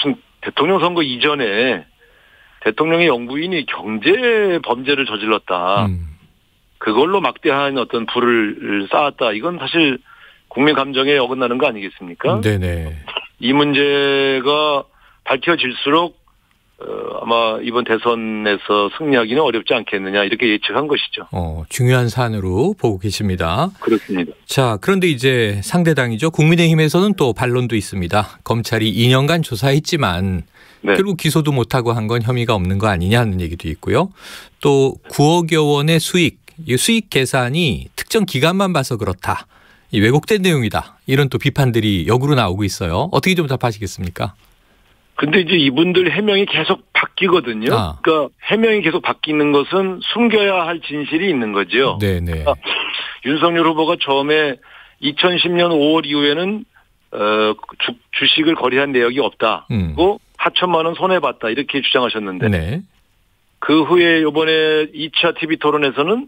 대통령 선거 이전에 대통령의 영부인이 경제 범죄를 저질렀다. 그걸로 막대한 어떤 부를 쌓았다. 이건 사실 국민 감정에 어긋나는 거 아니겠습니까? 네네. 이 문제가 밝혀질수록 아마 이번 대선에서 승리하기는 어렵지 않겠느냐 이렇게 예측한 것이죠. 중요한 사안으로 보고 계십니다. 그렇습니다. 자, 그런데 이제 상대당이죠. 국민의힘에서는 또 반론도 있습니다. 검찰이 2년간 조사했지만 네. 결국 기소도 못하고 한 건 혐의가 없는 거 아니냐는 얘기도 있고요. 또 9억여 원의 수익, 이 수익 계산이 특정 기간만 봐서 그렇다. 이 왜곡된 내용이다. 이런 또 비판들이 역으로 나오고 있어요. 어떻게 좀 답하시겠습니까? 근데 이제 이분들 해명이 계속 바뀌거든요. 그러니까 해명이 계속 바뀌는 것은 숨겨야 할 진실이 있는 거죠. 네네. 그러니까 윤석열 후보가 처음에 2010년 5월 이후에는 주식을 거래한 내역이 없다. 그리고 4천만 원 손해봤다. 이렇게 주장하셨는데 네. 그 후에 이번에 2차 TV 토론에서는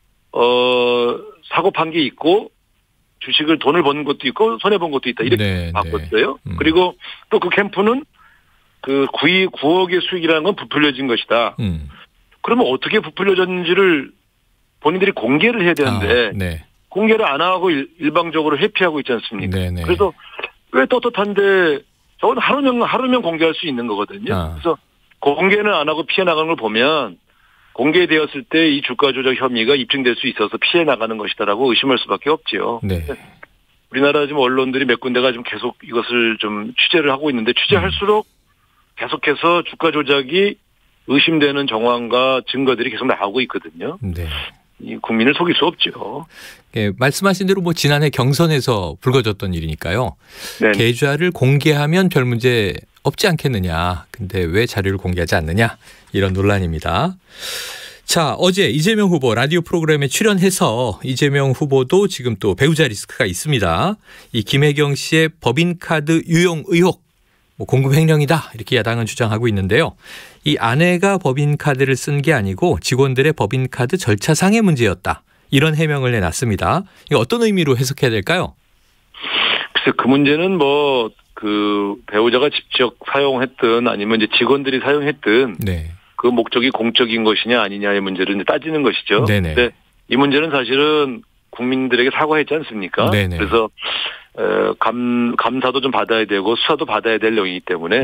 사고 판 게 있고 주식을 돈을 번 것도 있고 손해본 것도 있다. 이렇게 바꿨어요. 그리고 또 그 캠프는 그 9억의 수익이라는 건 부풀려진 것이다. 그러면 어떻게 부풀려졌는지를 본인들이 공개를 해야 되는데 네. 공개를 안 하고 일방적으로 회피하고 있지 않습니까? 네네. 그래서 왜 떳떳한데 저건 하루면 공개할 수 있는 거거든요. 그래서 공개는 안 하고 피해 나가는 걸 보면 공개되었을 때 이 주가 조작 혐의가 입증될 수 있어서 피해 나가는 것이다라고 의심할 수밖에 없지요. 네. 우리나라 지금 언론들이 몇 군데가 좀 계속 이것을 좀 취재를 하고 있는데 취재할수록 계속해서 주가 조작이 의심되는 정황과 증거들이 계속 나오고 있거든요. 네. 이 국민을 속일 수 없죠. 예, 말씀하신 대로 뭐 지난해 경선에서 불거졌던 일이니까요. 네네. 계좌를 공개하면 별 문제 없지 않겠느냐. 근데 왜 자료를 공개하지 않느냐. 이런 논란입니다. 자, 어제 이재명 후보 라디오 프로그램에 출연해서 이재명 후보도 지금 또 배우자 리스크가 있습니다. 이 김혜경 씨의 법인카드 유용 의혹. 공금 횡령이다 이렇게 야당은 주장하고 있는데요. 이 아내가 법인카드를 쓴 게 아니고 직원들의 법인카드 절차상의 문제였다. 이런 해명을 내놨습니다. 이거 어떤 의미로 해석해야 될까요? 글쎄 그 문제는 뭐 그 배우자가 직접 사용했든 아니면 이제 직원들이 사용했든 그 목적이 공적인 것이냐 아니냐의 문제를 이제 따지는 것이죠. 네네. 근데 이 문제는 사실은 국민들에게 사과했지 않습니까? 네네. 그래서 감사도 좀 받아야 되고 수사도 받아야 될 내용이기 때문에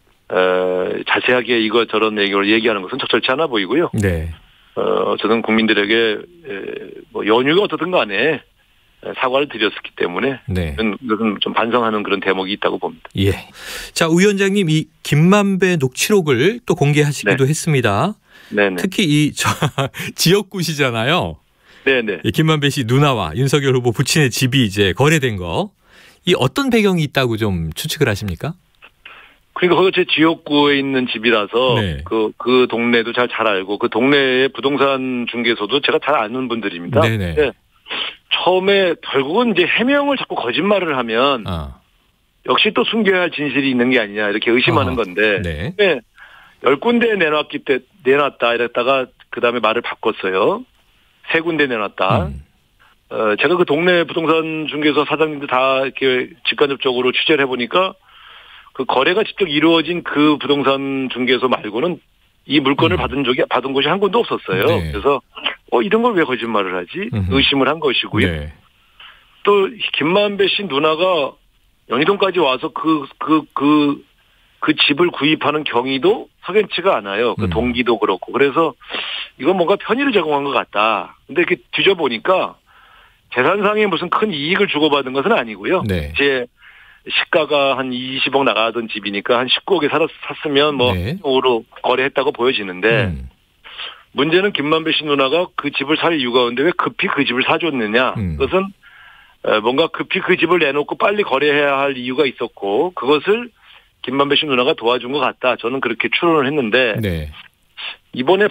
자세하게 이것저런 내용을 얘기하는 것은 적절치 않아 보이고요. 네. 저는 국민들에게 뭐 연유가 어떻든 간에 사과를 드렸었기 때문에 이것은 좀 반성하는 그런 대목이 있다고 봅니다. 예. 자, 우 위원장님 이 김만배 녹취록을 또 공개하시기도 했습니다. 네네. 특히 이 지역구시잖아요. 네네. 이 김만배 씨 누나와 윤석열 후보 부친의 집이 이제 거래된 거. 이 어떤 배경이 있다고 좀 추측을 하십니까? 그러니까 거기 제 지역구에 있는 집이라서 그 동네도 잘 알고 그 동네의 부동산 중개소도 제가 잘 아는 분들입니다. 네네. 네. 처음에 결국은 이제 해명을 자꾸 거짓말을 하면 역시 또 숨겨야 할 진실이 있는 게 아니냐 이렇게 의심하는 건데 네. 10군데 내놨다 이랬다가 그다음에 말을 바꿨어요. 3군데 내놨다. 제가 그 동네 부동산 중개소 사장님들 다 이렇게 직간접적으로 취재를 해보니까 그 거래가 직접 이루어진 그 부동산 중개소 말고는 이 물건을 받은 곳이 한 곳도 없었어요. 네. 그래서 이런 걸 왜 거짓말을 하지? 의심을 한 것이고요. 네. 또 김만배 씨 누나가 연희동까지 와서 그 집을 구입하는 경위도 석연치가 않아요. 그 동기도 그렇고. 그래서 이건 뭔가 편의를 제공한 것 같다. 근데 이렇게 뒤져보니까 재산상에 무슨 큰 이익을 주고받은 것은 아니고요. 네. 제 시가가 한 20억 나가던 집이니까 한 19억에 샀으면 뭐 5로 거래했다고 보여지는데 문제는 김만배 씨 누나가 그 집을 살 이유가 없는데 왜 급히 그 집을 사줬느냐. 그것은 뭔가 급히 그 집을 내놓고 빨리 거래해야 할 이유가 있었고 그것을 김만배 씨 누나가 도와준 것 같다. 저는 그렇게 추론을 했는데 이번에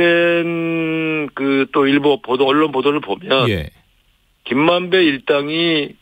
발표된 그 또 일부 언론 보도를 보면 김만배 일당이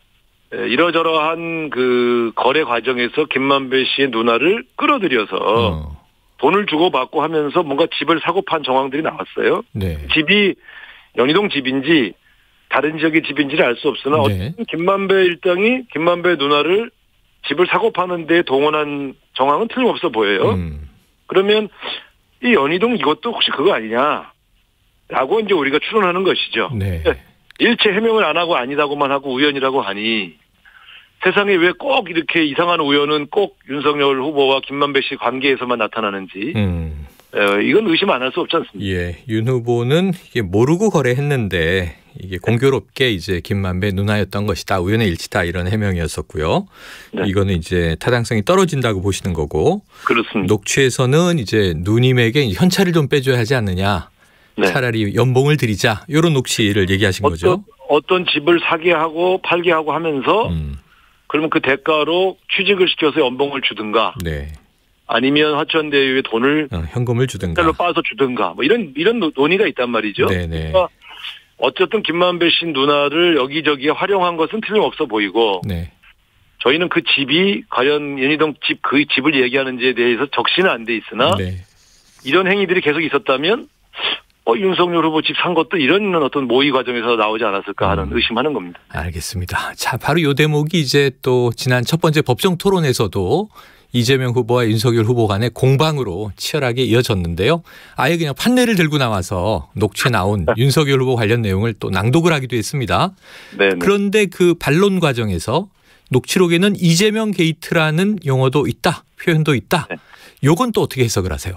이러저러한 그 거래 과정에서 김만배 씨의 누나를 끌어들여서 돈을 주고받고 하면서 뭔가 집을 사고 판 정황들이 나왔어요. 집이 연희동 집인지 다른 지역의 집인지를 알 수 없으나 어쨌든 김만배 일당이 김만배 누나를 집을 사고 파는 데 동원한 정황은 틀림없어 보여요. 그러면 이 연희동 이것도 혹시 그거 아니냐라고 이제 우리가 추론하는 것이죠. 네. 일체 해명을 안 하고 아니다고만 하고 우연이라고 하니 세상에 왜 꼭 이렇게 이상한 우연은 꼭 윤석열 후보와 김만배 씨 관계에서만 나타나는지 이건 의심 안 할 수 없지 않습니까? 예, 윤 후보는 이게 모르고 거래했는데 이게 공교롭게 이제 김만배 누나였던 것이다. 우연의 일치다 이런 해명이었었고요. 네. 이거는 이제 타당성이 떨어진다고 보시는 거고. 그렇습니다. 녹취에서는 이제 누님에게 현찰을 좀 빼줘야 하지 않느냐. 네. 차라리 연봉을 드리자. 이런 녹취를 얘기하신 거죠. 어떤 집을 사게 하고 팔게 하고 하면서 그러면 그 대가로 취직을 시켜서 연봉을 주든가. 네. 아니면 화천대유에 돈을 현금을 주든가. 로 빠서 주든가. 뭐 이런 논의가 있단 말이죠. 네네. 그러니까 어쨌든 김만배 씨 누나를 여기저기에 활용한 것은 틀림없어 보이고. 네. 저희는 그 집이 과연 연희동 집 그 집을 얘기하는지에 대해서 적시는 안 돼 있으나 네. 이런 행위들이 계속 있었다면 윤석열 후보 집 산 것도 이런 어떤 모의 과정에서 나오지 않았을까 하는 의심하는 겁니다. 알겠습니다. 자, 바로 이 대목이 이제 또 지난 첫 번째 법정 토론에서도 이재명 후보와 윤석열 후보 간의 공방으로 치열하게 이어졌는데요. 아예 그냥 판례를 들고 나와서 녹취에 나온 윤석열 후보 관련 내용을 또 낭독을 하기도 했습니다. 네네. 그런데 그 반론 과정에서 녹취록에는 이재명 게이트라는 용어도 있다, 표현도 있다. 네. 요건 또 어떻게 해석을 하세요?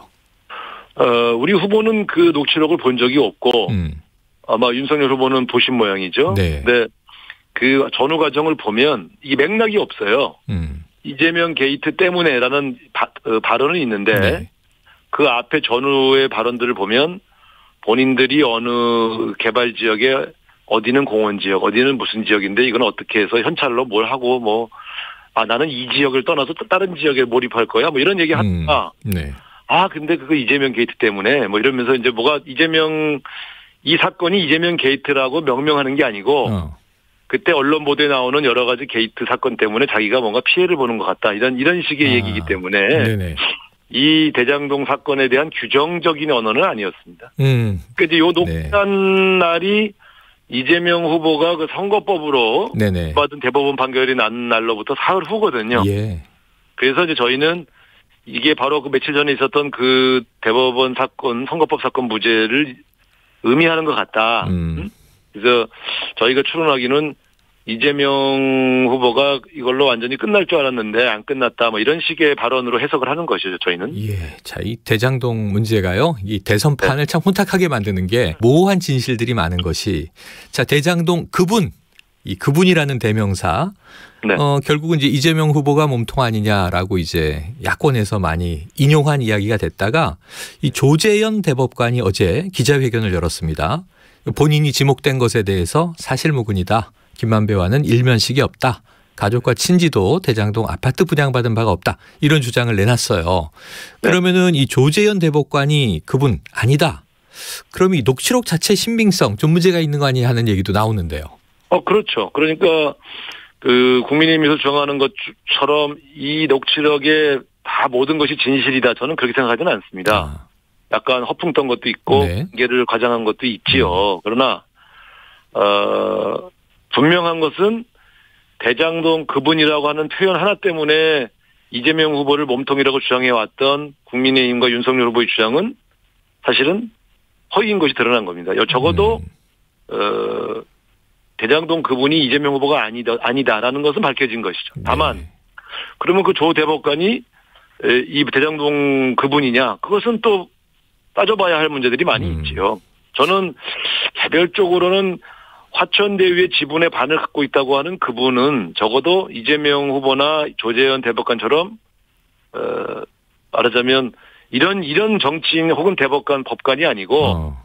우리 후보는 그 녹취록을 본 적이 없고 아마 윤석열 후보는 보신 모양이죠. 네. 근데 그 전후 과정을 보면 이 맥락이 없어요. 이재명 게이트 때문에라는 발언은 있는데 네. 그 앞에 전후의 발언들을 보면 본인들이 어느 개발 지역에 어디는 공원 지역, 어디는 무슨 지역인데 이건 어떻게 해서 현찰로 뭘 하고 나는 이 지역을 떠나서 또 다른 지역에 몰입할 거야. 뭐 이런 얘기 하다가 네. 근데 그거 이재명 게이트 때문에 뭐 이러면서 이제 이 사건이 이재명 게이트라고 명명하는 게 아니고 그때 언론 보도에 나오는 여러 가지 게이트 사건 때문에 자기가 뭔가 피해를 보는 것 같다. 이런 식의 얘기이기 때문에 네네. 이 대장동 사건에 대한 규정적인 언어는 아니었습니다. 그러니까 이제 요 녹취한 날이 이재명 후보가 그 선거법으로 받은 대법원 판결이 난 날로부터 사흘 후거든요. 예. 그래서 이제 저희는 이게 바로 그 며칠 전에 있었던 그 대법원 사건, 선거법 사건 무죄를 의미하는 것 같다. 그래서 저희가 추론하기는 이재명 후보가 이걸로 완전히 끝날 줄 알았는데 안 끝났다. 뭐 이런 식의 발언으로 해석을 하는 것이죠, 저희는. 예. 자, 이 대장동 문제가요. 이 대선판을 참 혼탁하게 만드는 게 모호한 진실들이 많은 것이. 자, 대장동 이 그분이라는 대명사. 네. 결국은 이제 이재명 후보가 몸통 아니냐라고 이제 야권에서 많이 인용한 이야기가 됐다가 이 조재현 대법관이 어제 기자회견을 열었습니다. 본인이 지목된 것에 대해서 사실무근이다. 김만배와는 일면식이 없다. 가족과 친지도 대장동 아파트 분양받은 바가 없다. 이런 주장을 내놨어요. 네. 그러면은 이 조재현 대법관이 그분 아니다. 그럼 이 녹취록 자체 신빙성 좀 문제가 있는 거 아니냐 하는 얘기도 나오는데요. 그렇죠. 그러니까 그 국민의힘에서 주장하는 것처럼 이 녹취록에 다 모든 것이 진실이다. 저는 그렇게 생각하지는 않습니다. 약간 허풍 떤 것도 있고 관계를 과장한 것도 있지요. 그러나 분명한 것은 대장동 그분이라고 하는 표현 하나 때문에 이재명 후보를 몸통이라고 주장해왔던 국민의힘과 윤석열 후보의 주장은 사실은 허위인 것이 드러난 겁니다. 적어도 대장동 그분이 이재명 후보가 아니다라는 것은 밝혀진 것이죠. 다만 그러면 그 조 대법관이 이 대장동 그분이냐? 그것은 또 따져봐야 할 문제들이 많이 있지요. 저는 개별적으로는 화천대유의 지분의 반을 갖고 있다고 하는 그분은 적어도 이재명 후보나 조재현 대법관처럼 말하자면 이런 정치인 혹은 대법관 법관이 아니고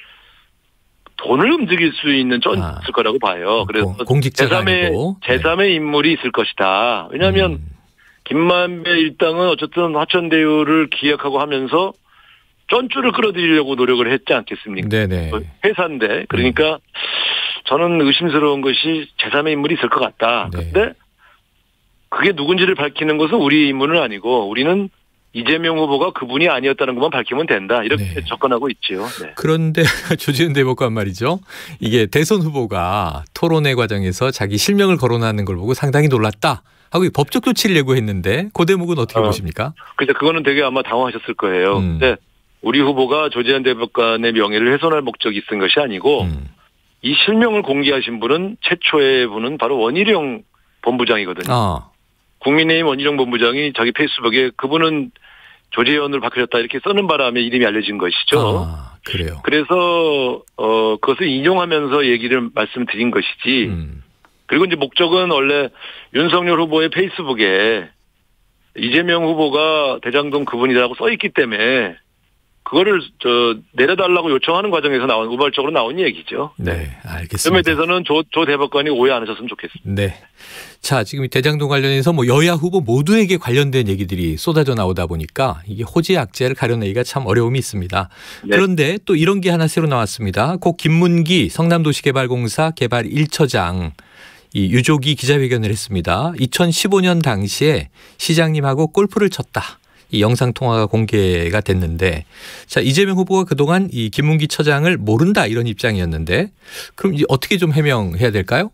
돈을 움직일 수 있는 쩐 있을 거라고 봐요. 그래서 제3의 인물이 있을 것이다. 왜냐하면 김만배 일당은 어쨌든 화천대유를 기획하고 하면서 쩐줄을 끌어들이려고 노력을 했지 않겠습니까? 네네. 회사인데. 그러니까 저는 의심스러운 것이 제3의 인물이 있을 것 같다. 그런데 그게 누군지를 밝히는 것은 우리의 임무는 아니고 우리는 이재명 후보가 그분이 아니었다는 것만 밝히면 된다. 이렇게 접근하고 있죠. 네. 그런데 조지현 대법관 말이죠. 이게 대선 후보가 토론회 과정에서 자기 실명을 거론하는 걸 보고 상당히 놀랐다 하고 법적 조치를 예고했는데 그 대목은 어떻게 보십니까? 그러니까 그거는 되게 아마 당황하셨을 거예요. 근데 우리 후보가 조지현 대법관의 명예를 훼손할 목적이 있은 것이 아니고 이 실명을 공개하신 분은 최초의 분은 바로 원희룡 본부장이거든요. 국민의힘 원희룡 본부장이 자기 페이스북에 그분은 조재현으로 바뀌었다 이렇게 써는 바람에 이름이 알려진 것이죠. 그래요. 그래서 그것을 인용하면서 얘기를 말씀드린 것이지. 그리고 이제 목적은 원래 윤석열 후보의 페이스북에 이재명 후보가 대장동 그분이라고 써 있기 때문에 그거를 내려달라고 요청하는 과정에서 우발적으로 나온 얘기죠. 네, 알겠습니다. 점에 대해서는 조 대법관이 오해 안 하셨으면 좋겠습니다. 네. 자, 지금 이 대장동 관련해서 뭐 여야 후보 모두에게 관련된 얘기들이 쏟아져 나오다 보니까 이게 호재 악재를 가려내기가 참 어려움이 있습니다. 네. 그런데 또 이런 게 하나 새로 나왔습니다. 고 김문기 성남도시개발공사 개발 1처장 이 유족이 기자회견을 했습니다. 2015년 당시에 시장님하고 골프를 쳤다. 이 영상 통화가 공개가 됐는데, 자 이재명 후보가 그동안 이 김문기 처장을 모른다 이런 입장이었는데, 그럼 이제 어떻게 좀 해명해야 될까요?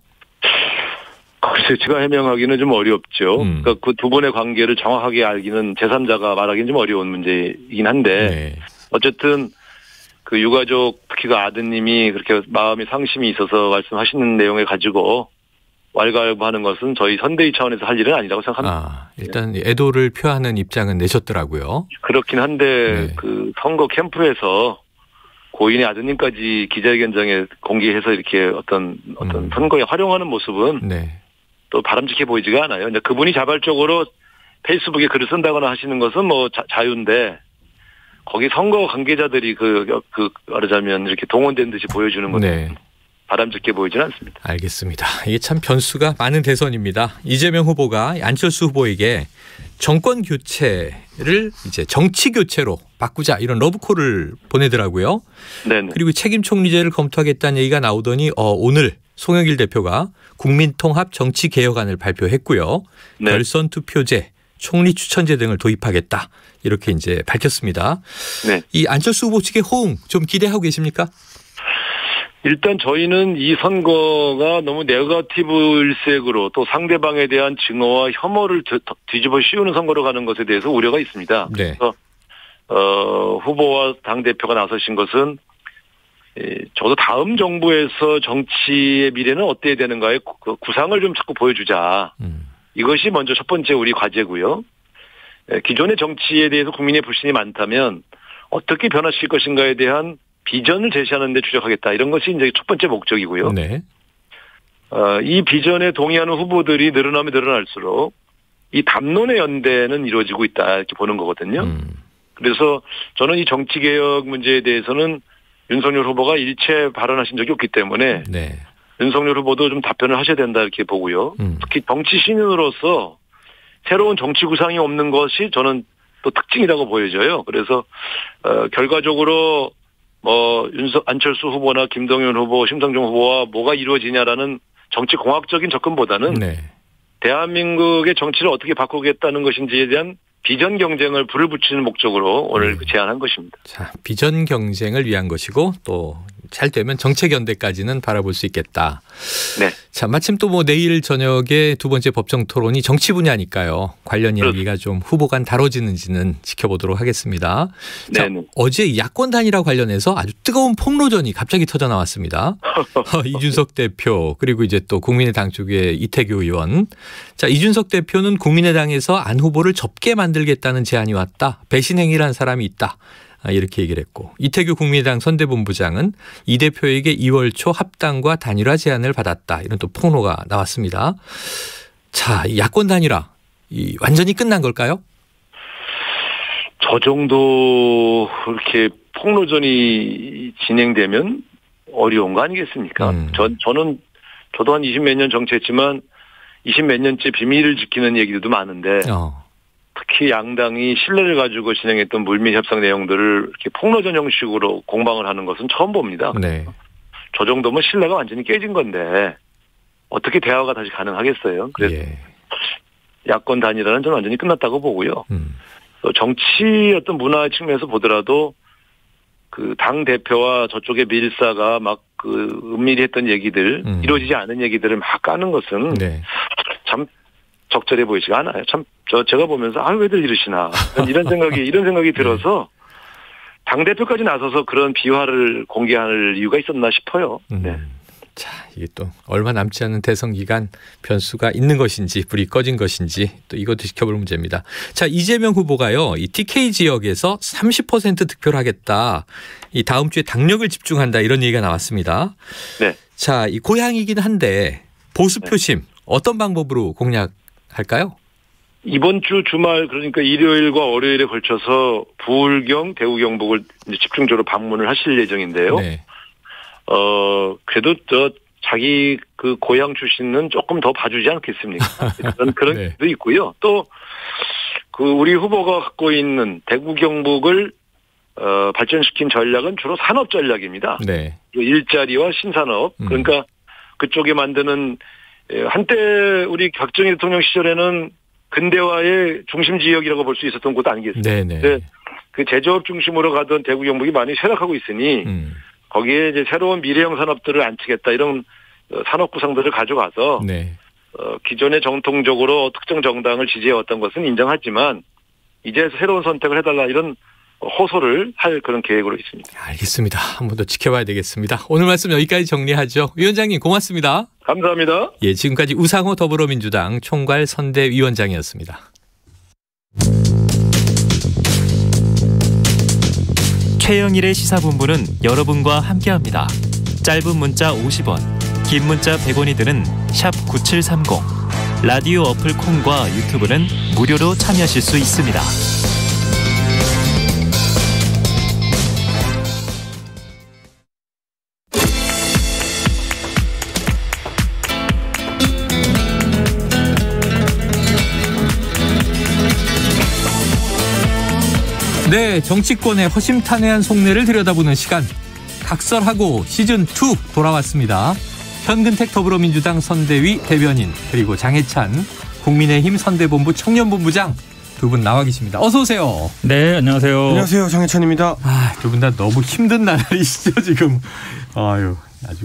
글쎄, 제가 해명하기는 좀 어렵죠. 그러니까 그 두 분의 관계를 정확하게 알기는 제3자가 말하기는 좀 어려운 문제이긴 한데, 어쨌든 그 유가족 특히 그 아드님이 그렇게 마음이 상심이 있어서 말씀하시는 내용을 가지고 왈가왈부하는 것은 저희 선대위 차원에서 할 일은 아니라고 생각합니다. 일단 애도를 표하는 입장은 내셨더라고요. 그렇긴 한데 그 선거 캠프에서 고인의 아드님까지 기자회견장에 공개해서 이렇게 어떤 선거에 활용하는 모습은 또 바람직해 보이지가 않아요. 근데 그분이 자발적으로 페이스북에 글을 쓴다거나 하시는 것은 뭐 자유인데 거기 선거 관계자들이 말하자면 이렇게 동원된 듯이 보여주는 것은 바람직해 보이지는 않습니다. 알겠습니다. 이게 참 변수가 많은 대선입니다. 이재명 후보가 안철수 후보에게 정권 교체를 이제 정치 교체로 바꾸자 이런 러브콜을 보내더라고요. 네네. 그리고 책임 총리제를 검토하겠다는 얘기가 나오더니 오늘 송영길 대표가 국민통합 정치개혁안을 발표했고요. 결선 투표제, 총리 추천제 등을 도입하겠다 이렇게 이제 밝혔습니다. 네. 이 안철수 후보 측의 호응 좀 기대하고 계십니까? 일단 저희는 이 선거가 너무 네거티브 일색으로 또 상대방에 대한 증오와 혐오를 뒤집어 씌우는 선거로 가는 것에 대해서 우려가 있습니다. 그래서 후보와 당대표가 나서신 것은 저도 다음 정부에서 정치의 미래는 어때야 되는가의 구상을 좀 자꾸 보여주자. 이것이 먼저 첫 번째 우리 과제고요. 기존의 정치에 대해서 국민의 불신이 많다면 어떻게 변화시킬 것인가에 대한 비전을 제시하는 데 주력하겠다. 이런 것이 이제 첫 번째 목적이고요. 이 비전에 동의하는 후보들이 늘어나면 늘어날수록 이 담론의 연대는 이루어지고 있다. 이렇게 보는 거거든요. 그래서 저는 이 정치개혁 문제에 대해서는 윤석열 후보가 일체 발언하신 적이 없기 때문에 윤석열 후보도 좀 답변을 하셔야 된다 이렇게 보고요. 특히 정치 신인으로서 새로운 정치 구상이 없는 것이 저는 또 특징이라고 보여져요. 그래서 결과적으로 안철수 후보나 김동연 후보, 심상정 후보와 뭐가 이루어지냐라는 정치 공학적인 접근보다는 대한민국의 정치를 어떻게 바꾸겠다는 것인지에 대한 비전 경쟁을 불을 붙이는 목적으로 오늘 제안한 것입니다. 자, 비전 경쟁을 위한 것이고 또 잘 되면 정책 연대까지는 바라볼 수 있겠다. 네. 자, 마침 또 내일 저녁에 두 번째 법정 토론이 정치 분야니까요. 관련 이야기가 좀 후보 간 다뤄지는지는 지켜보도록 하겠습니다. 자, 어제 야권 단일화 관련해서 아주 뜨거운 폭로전이 갑자기 터져 나왔습니다. 이준석 대표 그리고 이제 또 국민의당 쪽의 이태규 의원. 자, 이준석 대표는 국민의당에서 안 후보를 접게 만들겠다는 제안이 왔다. 배신 행위를 한 사람이 있다. 이렇게 얘기를 했고, 이태규 국민의당 선대본부장은 이 대표에게 2월 초 합당과 단일화 제안을 받았다. 이런 또 폭로가 나왔습니다. 자, 야권 단일화 완전히 끝난 걸까요? 저 정도 이렇게 폭로전이 진행되면 어려운 거 아니겠습니까? 저도 한 20몇 년 정치했지만 20몇 년째 비밀을 지키는 얘기들도 많은데 특히 양당이 신뢰를 가지고 진행했던 물밑 협상 내용들을 이렇게 폭로전 형식으로 공방을 하는 것은 처음 봅니다. 저 정도면 신뢰가 완전히 깨진 건데 어떻게 대화가 다시 가능하겠어요? 그래서 야권 단일화는 저는 완전히 끝났다고 보고요. 또 정치 어떤 문화 측면에서 보더라도 그 당 대표와 저쪽의 밀사가 막 그 은밀히 했던 얘기들, 이루어지지 않은 얘기들을 막 까는 것은 참 적절해 보이지가 않아요. 참 제가 보면서 왜들 이러시나 이런 생각이 들어서 당 대표까지 나서서 그런 비화를 공개할 이유가 있었나 싶어요. 네. 자, 이게 또 얼마 남지 않은 대선 기간 변수가 있는 것인지 불이 꺼진 것인지 또 이것도 지켜볼 문제입니다. 자, 이재명 후보가요, 이 TK 지역에서 30% 득표를 하겠다. 이 다음 주에 당력을 집중한다 이런 얘기가 나왔습니다. 네. 자, 이 고향이긴 한데 보수 표심 어떤 방법으로 공략할까요? 이번 주 주말 그러니까 일요일과 월요일에 걸쳐서 부울경, 대구 경북을 이제 집중적으로 방문을 하실 예정인데요. 네. 그래도 자기 그 고향 출신은 조금 더 봐주지 않겠습니까? 그런 네. 것도 있고요. 또 그 우리 후보가 갖고 있는 대구 경북을 발전시킨 전략은 주로 산업 전략입니다. 네. 일자리와 신산업. 그러니까 그쪽에 만드는 한때 우리 박정희 대통령 시절에는 근대화의 중심 지역이라고 볼 수 있었던 곳 아니겠습니까? 네네. 그 제조업 중심으로 가던 대구 경북이 많이 쇠락하고 있으니 거기에 이제 새로운 미래형 산업들을 안치겠다 이런 산업 구상들을 가져가서 기존에 정통적으로 특정 정당을 지지해왔던 것은 인정하지만 이제 새로운 선택을 해달라 이런 호소를 할 그런 계획으로 있습니다. 알겠습니다. 한 번 더 지켜봐야 되겠습니다. 오늘 말씀 여기까지 정리하죠. 위원장님 고맙습니다. 감사합니다. 예, 지금까지 우상호 더불어민주당 총괄 선대위원장이었습니다. 최영일의 시사본부는 여러분과 함께합니다. 짧은 문자 50원, 긴 문자 100원이 드는 샵 9730. 라디오 어플 콩과 유튜브는 무료로 참여하실 수 있습니다. 네, 정치권의 허심탄회한 속내를 들여다보는 시간. 각설하고 시즌2 돌아왔습니다. 현근택 더불어민주당 선대위 대변인 그리고 장해찬 국민의힘 선대본부 청년본부장 두 분 나와 계십니다. 어서 오세요. 네, 안녕하세요. 안녕하세요. 장해찬입니다. 두 분 다 너무 힘든 나날이시죠 지금. 아주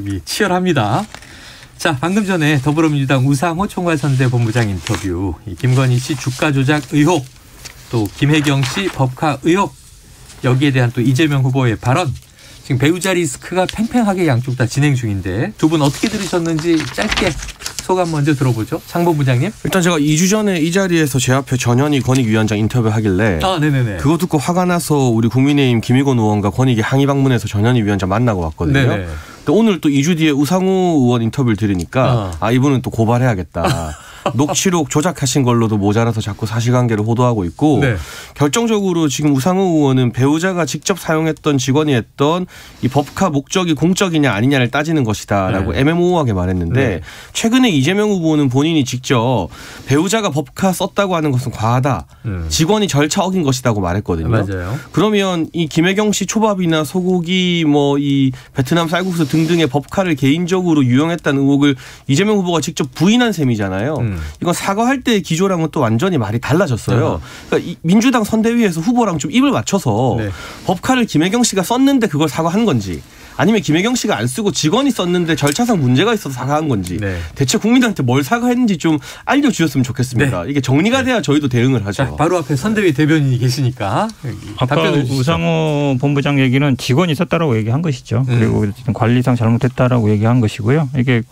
치열합니다. 자, 방금 전에 더불어민주당 우상호 총괄선대본부장 인터뷰, 김건희 씨 주가 조작 의혹, 또 김혜경 씨 법카 의혹, 여기에 대한 또 이재명 후보의 발언, 지금 배우자 리스크가 팽팽하게 양쪽 다 진행 중인데 두 분 어떻게 들으셨는지 짧게 소감 먼저 들어보죠. 장 본부장님. 일단 제가 2주 전에 이 자리에서 제 앞에 전현희 권익위원장 인터뷰하길래 네네네. 그거 듣고 화가 나서 우리 국민의힘 김의곤 의원과 권익위 항의 방문해서 전현희 위원장 만나고 왔거든요. 네네. 또 오늘 또 2주 뒤에 우상호 의원 인터뷰를 들으니까 이분은 또 고발해야겠다. 녹취록 조작하신 걸로도 모자라서 자꾸 사실관계를 호도하고 있고 결정적으로 지금 우상호 의원은 배우자가 직접 사용했던 직원이 했던 이 법카 목적이 공적이냐 아니냐를 따지는 것이다라고 애매모호하게 말했는데 최근에 이재명 후보는 본인이 직접 배우자가 법카 썼다고 하는 것은 과하다. 직원이 절차 어긴 것이라고 말했거든요. 맞아요. 그러면 이 김혜경 씨 초밥이나 소고기 이 베트남 쌀국수 등등의 법카를 개인적으로 유용했다는 의혹을 이재명 후보가 직접 부인한 셈이잖아요. 이건 사과할 때의 기조랑은 또 완전히 말이 달라졌어요. 그러니까 이 민주당 선대위에서 후보랑 좀 입을 맞춰서 법카를 김혜경 씨가 썼는데 그걸 사과한 건지 아니면 김혜경 씨가 안 쓰고 직원이 썼는데 절차상 문제가 있어서 사과한 건지 대체 국민들한테 뭘 사과했는지 좀 알려주셨으면 좋겠습니다. 이게 정리가 돼야 저희도 대응을 하죠. 자, 바로 앞에 선대위 대변인이 계시니까 아까 우상호 본부장 얘기는 직원이 썼다라고 얘기한 것이죠. 그리고 관리상 잘못했다라고 얘기한 것이고요. 이게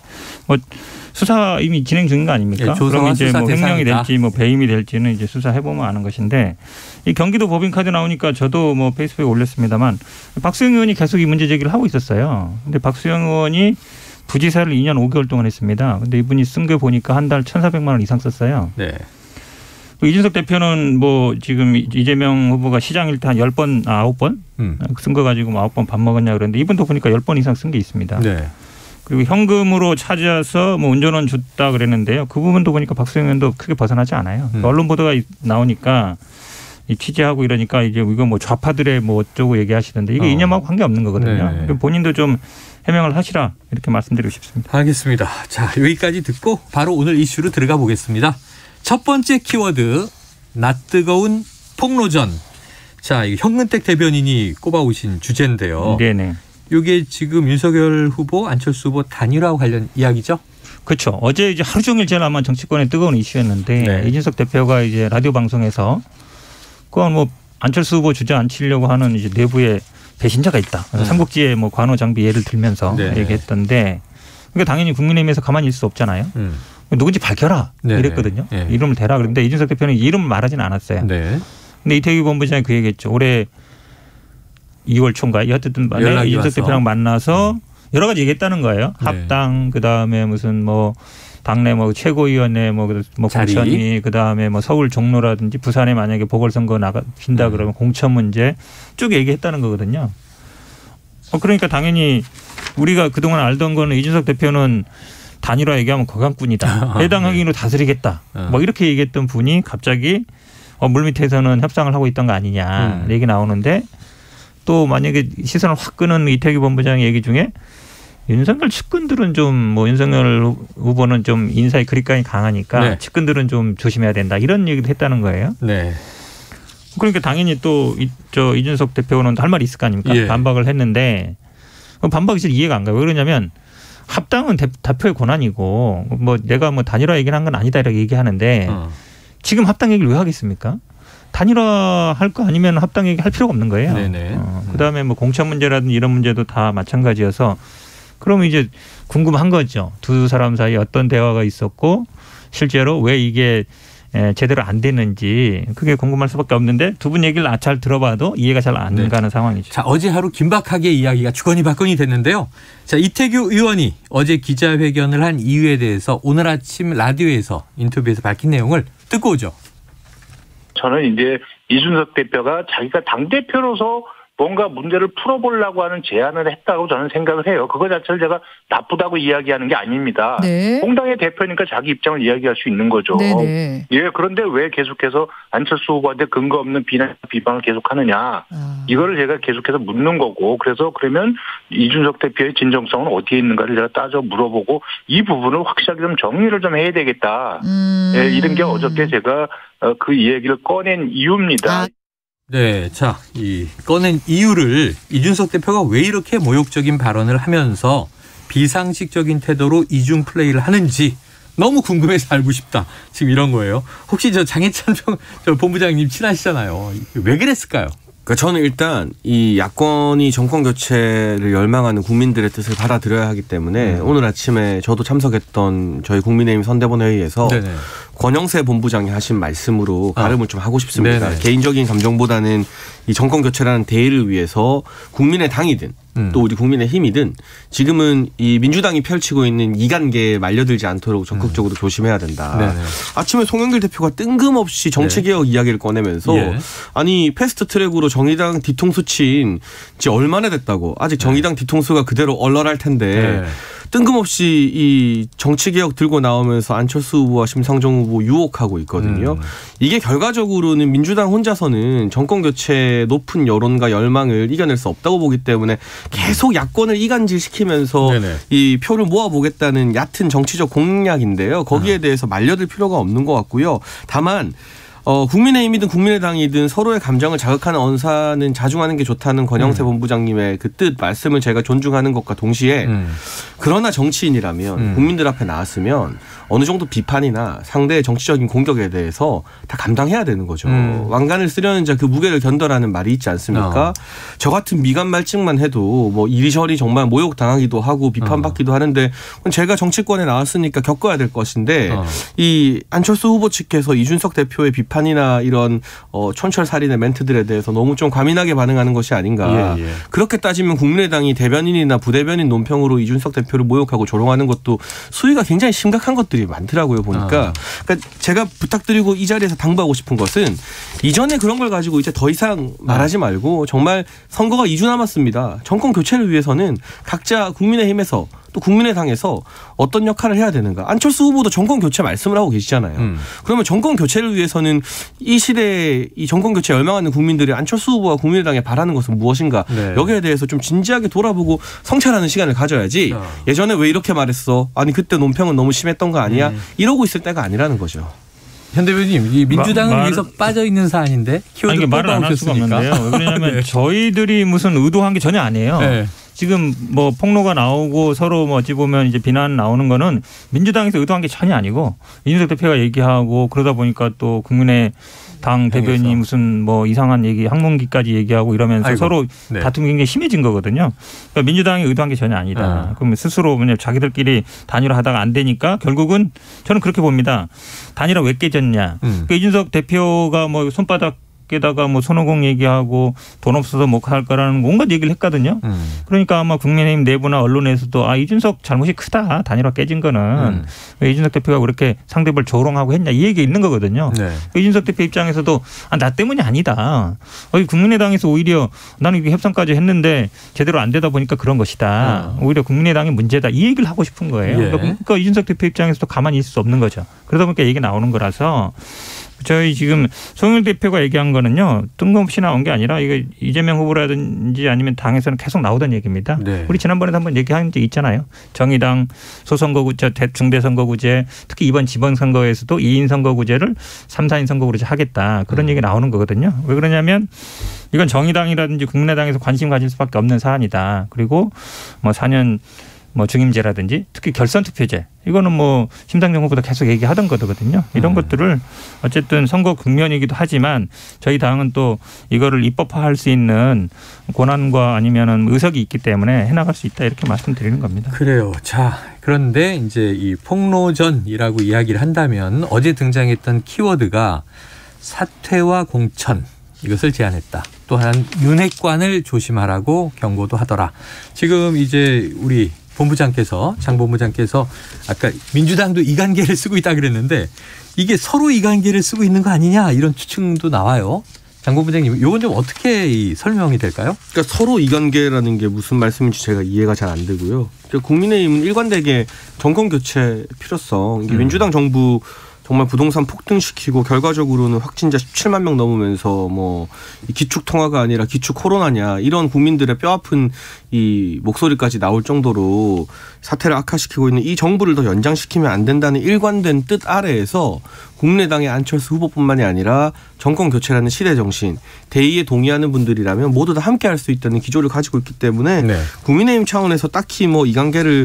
수사 이미 진행 중인 거 아닙니까? 그럼 이제 횡령이 될지 배임이 될지는 이제 수사해보면 아는 것인데 이 경기도 법인카드 나오니까 저도 페이스북에 올렸습니다만 박수영 의원이 계속 이 문제 제기를 하고 있었어요. 근데 박수영 의원이 부지사를 2년 5개월 동안 했습니다. 근데 이분이 쓴 거 보니까 한 달 1,400만 원 이상 썼어요. 이준석 대표는 지금 이재명 후보가 시장일 때 한 10번, 9번 쓴 거 가지고 9번 밥 먹었냐 그랬는데 이분도 보니까 10번 이상 쓴 게 있습니다. 그리고 현금으로 찾아서 운전원 줬다 그랬는데요. 그 부분도 보니까 박수영 의원도 크게 벗어나지 않아요. 언론 보도가 나오니까 취재하고 이러니까 이게 이거 좌파들의 어쩌고 얘기하시던데 이게 이념하고 관계없는 거거든요. 본인도 좀 해명을 하시라 이렇게 말씀드리고 싶습니다. 알겠습니다. 자, 여기까지 듣고 바로 오늘 이슈로 들어가 보겠습니다. 첫 번째 키워드, 낯뜨거운 폭로전. 자, 이거 현근택 대변인이 꼽아오신 주제인데요. 네네. 이게 지금 윤석열 후보, 안철수 후보 단일화 관련 이야기죠? 그렇죠. 어제 이제 하루 종일 제일 아마 정치권의 뜨거운 이슈였는데 네. 이준석 대표가 이제 라디오 방송에서 그건 뭐 안철수 후보 주저앉히려고 하는 이제 내부에 배신자가 있다. 그래서 삼국지의 뭐 관호 장비 예를 들면서 얘기했던데 그러니까 당연히 국민의힘에서 가만히 있을 수 없잖아요. 누군지 밝혀라 이랬거든요. 이름을 대라. 그런데 이준석 대표는 이름을 말하지는 않았어요. 근데 이태규 본부장이 그 얘기했죠. 올해 2월 초인가 어쨌든 만에 이준석 대표랑 만나서 여러 가지 얘기했다는 거예요. 합당 그다음에 무슨 뭐 당내 뭐 최고위원회 뭐 공천위 그다음에 뭐 서울 종로라든지 부산에 만약에 보궐선거 나가신다 그러면 공천 문제 쭉 얘기했다는 거거든요. 그러니까 당연히 우리가 그동안 알던 거는 이준석 대표는 단일화 얘기하면 거강꾼이다. 해당 행위로 다스리겠다. 뭐 이렇게 얘기했던 분이 갑자기 물밑에서는 협상을 하고 있던 거 아니냐 얘기 나오는데 또 만약에 시선을 확 끄는 이태규 본부장 얘기 중에 윤석열 측근들은 좀 뭐 윤석열 후보는 좀 인사의 그립감이 강하니까 측근들은 좀 조심해야 된다 이런 얘기도 했다는 거예요. 네. 그러니까 당연히 또 이준석 대표는 할 말이 있을 거 아닙니까? 반박을 했는데 반박이 잘 이해가 안 가요. 왜 그러냐면 합당은 대표의 권한이고 뭐 내가 뭐 단일화 얘기를 한 건 아니다 이렇게 얘기하는데 지금 합당 얘기를 왜 하겠습니까? 단일화 할 거 아니면 합당 얘기 할 필요가 없는 거예요. 그다음에 뭐 공천 문제라든지 이런 문제도 다 마찬가지여서 그러면 이제 궁금한 거죠. 두 사람 사이에 어떤 대화가 있었고 실제로 왜 이게 제대로 안 됐는지 그게 궁금할 수밖에 없는데 두 분 얘기를 잘 들어봐도 이해가 잘 안 가는 상황이죠. 자, 어제 하루 긴박하게 이야기가 주거니 받거니 됐는데요. 자, 이태규 의원이 어제 기자회견을 한 이유에 대해서 오늘 아침 라디오에서 인터뷰에서 밝힌 내용을 듣고 오죠. 저는 이제 이준석 대표가 자기가 당대표로서 뭔가 문제를 풀어보려고 하는 제안을 했다고 저는 생각을 해요. 그거 자체를 제가 나쁘다고 이야기하는 게 아닙니다. 공당의 대표니까 자기 입장을 이야기할 수 있는 거죠. 그런데 왜 계속해서 안철수 후보한테 근거 없는 비방을 계속하느냐. 이거를 제가 계속해서 묻는 거고 그래서 그러면 이준석 대표의 진정성은 어디에 있는가를 제가 따져 물어보고 이 부분을 확실하게 좀 정리를 좀 해야 되겠다. 이런 게 어저께 제가 그 얘기를 꺼낸 이유입니다. 네, 자, 이 꺼낸 이유를 이준석 대표가 왜 이렇게 모욕적인 발언을 하면서 비상식적인 태도로 이중 플레이를 하는지 너무 궁금해서 알고 싶다. 지금 이런 거예요. 혹시 장해찬 본부장님 친하시잖아요. 왜 그랬을까요? 그러니까 저는 일단 이 야권이 정권 교체를 열망하는 국민들의 뜻을 받아들여야 하기 때문에 오늘 아침에 저도 참석했던 저희 국민의힘 선대본 회의에서 권영세 본부장이 하신 말씀으로 발음을 좀 하고 싶습니다. 개인적인 감정보다는 이 정권 교체라는 대의를 위해서 국민의 당이든 또 우리 국민의힘이든 지금은 이 민주당이 펼치고 있는 이간계에 말려들지 않도록 적극적으로 조심해야 된다. 아침에 송영길 대표가 뜬금없이 정치개혁 이야기를 꺼내면서 아니 패스트트랙으로 정의당 뒤통수 친 지 얼마나 됐다고 아직 정의당 뒤통수가 그대로 얼얼할 텐데 뜬금없이 이 정치개혁 들고 나오면서 안철수 후보와 심상정 후보 유혹하고 있거든요. 이게 결과적으로는 민주당 혼자서는 정권교체 높은 여론과 열망을 이겨낼 수 없다고 보기 때문에 계속 야권을 이간질시키면서 이 표를 모아보겠다는 얕은 정치적 공약인데요. 거기에 대해서 말려들 필요가 없는 것 같고요. 다만 국민의힘이든 국민의당이든 서로의 감정을 자극하는 언사는 자중하는 게 좋다는 권영세 본부장님의 그 뜻 말씀을 제가 존중하는 것과 동시에 그러나 정치인이라면 국민들 앞에 나왔으면 어느 정도 비판이나 상대의 정치적인 공격에 대해서 다 감당해야 되는 거죠. 왕관을 쓰려는 자 그 무게를 견뎌라는 말이 있지 않습니까? 저 같은 미간말증만 해도 뭐 이리저리 정말 모욕당하기도 하고 비판받기도 하는데 제가 정치권에 나왔으니까 겪어야 될 것인데 이 안철수 후보 측에서 이준석 대표의 비판이나 이런 촌철살인의 멘트들에 대해서 너무 좀 과민하게 반응하는 것이 아닌가. 그렇게 따지면 국민의당이 대변인이나 부대변인 논평으로 이준석 대표를 모욕하고 조롱하는 것도 수위가 굉장히 심각한 것들이 많더라고요. 보니까. 그러니까 제가 부탁드리고 이 자리에서 당부하고 싶은 것은 이전에 그런 걸 가지고 이제 더 이상 말하지 말고 정말 선거가 2주 남았습니다. 정권 교체를 위해서는 각자 국민의힘에서 또 국민의당에서 어떤 역할을 해야 되는가. 안철수 후보도 정권 교체 말씀을 하고 계시잖아요. 그러면 정권 교체를 위해서는 이 시대에 이 정권 교체 열망하는 국민들이 안철수 후보와 국민의당에 바라는 것은 무엇인가. 여기에 대해서 좀 진지하게 돌아보고 성찰하는 시간을 가져야지 예전에 왜 이렇게 말했어. 아니 그때 논평은 너무 심했던 거 아니야. 이러고 있을 때가 아니라는 거죠. 현 대변인, 이 민주당을 위해서 빠져 있는 사안인데 키워드 말을 안 할 수가 없는데요. 왜 그러냐면 네. 저희들이 무슨 의도한 게 전혀 아니에요. 네. 지금 뭐 폭로가 나오고 서로 뭐 어찌 보면 이제 비난 나오는 거는 민주당에서 의도한 게 전혀 아니고 이준석 대표가 얘기하고 그러다 보니까 또 국민의당 대변인이 무슨 뭐 이상한 얘기 항문기까지 얘기하고 이러면서 서로 네. 다툼이 굉장히 심해진 거거든요. 그러니까 민주당이 의도한 게 전혀 아니다. 그럼 스스로 그냥 자기들끼리 단일화하다가 안 되니까 결국은 저는 그렇게 봅니다. 단일화 왜 깨졌냐. 그러니까 이준석 대표가 뭐 손바닥 게다가 뭐 손오공 얘기하고 돈 없어서 못 할 거라는 온갖 얘기를 했거든요. 그러니까 아마 국민의힘 내부나 언론에서도 이준석 잘못이 크다. 단일화 깨진 거는. 왜 이준석 대표가 그렇게 상대방을 조롱하고 했냐 이 얘기 있는 거거든요. 네. 이준석 대표 입장에서도 나 때문이 아니다. 국민의당에서 오히려 나는 이게 협상까지 했는데 제대로 안 되다 보니까 그런 것이다. 오히려 국민의당이 문제다. 이 얘기를 하고 싶은 거예요. 예. 그러니까 이준석 대표 입장에서도 가만히 있을 수 없는 거죠. 그러다 보니까 얘기 나오는 거라서 저희 지금 송영길 대표가 얘기한 거는요. 뜬금없이 나온 게 아니라 이거 이재명 후보라든지 아니면 당에서는 계속 나오던 얘기입니다. 네. 우리 지난번에도 한번 얘기한 적 있잖아요. 정의당 소선거구제, 중대선거구제 특히 이번 지방선거에서도 2인 선거구제를 3, 4인 선거구제 하겠다. 그런 얘기 나오는 거거든요. 왜 그러냐면 이건 정의당이라든지 국민의당에서 관심 가질 수밖에 없는 사안이다. 그리고 뭐 4년 뭐 중임제라든지 특히 결선투표제 이거는 뭐 심상정 후보도 계속 얘기하던 거거든요. 이런 것들을 어쨌든 선거 국면이기도 하지만 저희 당은 또 이거를 입법화할 수 있는 권한과 아니면은 의석이 있기 때문에 해나갈 수 있다 이렇게 말씀드리는 겁니다. 그래요. 자, 그런데 이제 이 폭로전이라고 이야기를 한다면 어제 등장했던 키워드가 사퇴와 공천 이것을 제안했다. 또한 윤핵관을 조심하라고 경고도 하더라. 지금 이제 우리 본부장께서 장 본부장께서 아까 민주당도 이관계를 쓰고 있다 그랬는데 이게 서로 이관계를 쓰고 있는 거 아니냐 이런 추측도 나와요. 장 본부장님 이건 좀 어떻게 설명이 될까요? 그러니까 서로 이관계라는 게 무슨 말씀인지 제가 이해가 잘 안 되고요. 국민의힘은 일관되게 정권 교체 필요성 이게 민주당 정부 정말 부동산 폭등시키고 결과적으로는 확진자 17만 명 넘으면서 뭐 기축 통화가 아니라 기축 코로나냐 이런 국민들의 뼈아픈 이 목소리까지 나올 정도로 사태를 악화시키고 있는 이 정부를 더 연장시키면 안 된다는 일관된 뜻 아래에서 국민의당의 안철수 후보뿐만이 아니라 정권 교체라는 시대 정신, 대의에 동의하는 분들이라면 모두 다 함께할 수 있다는 기조를 가지고 있기 때문에 네. 국민의힘 차원에서 딱히 뭐 이관계를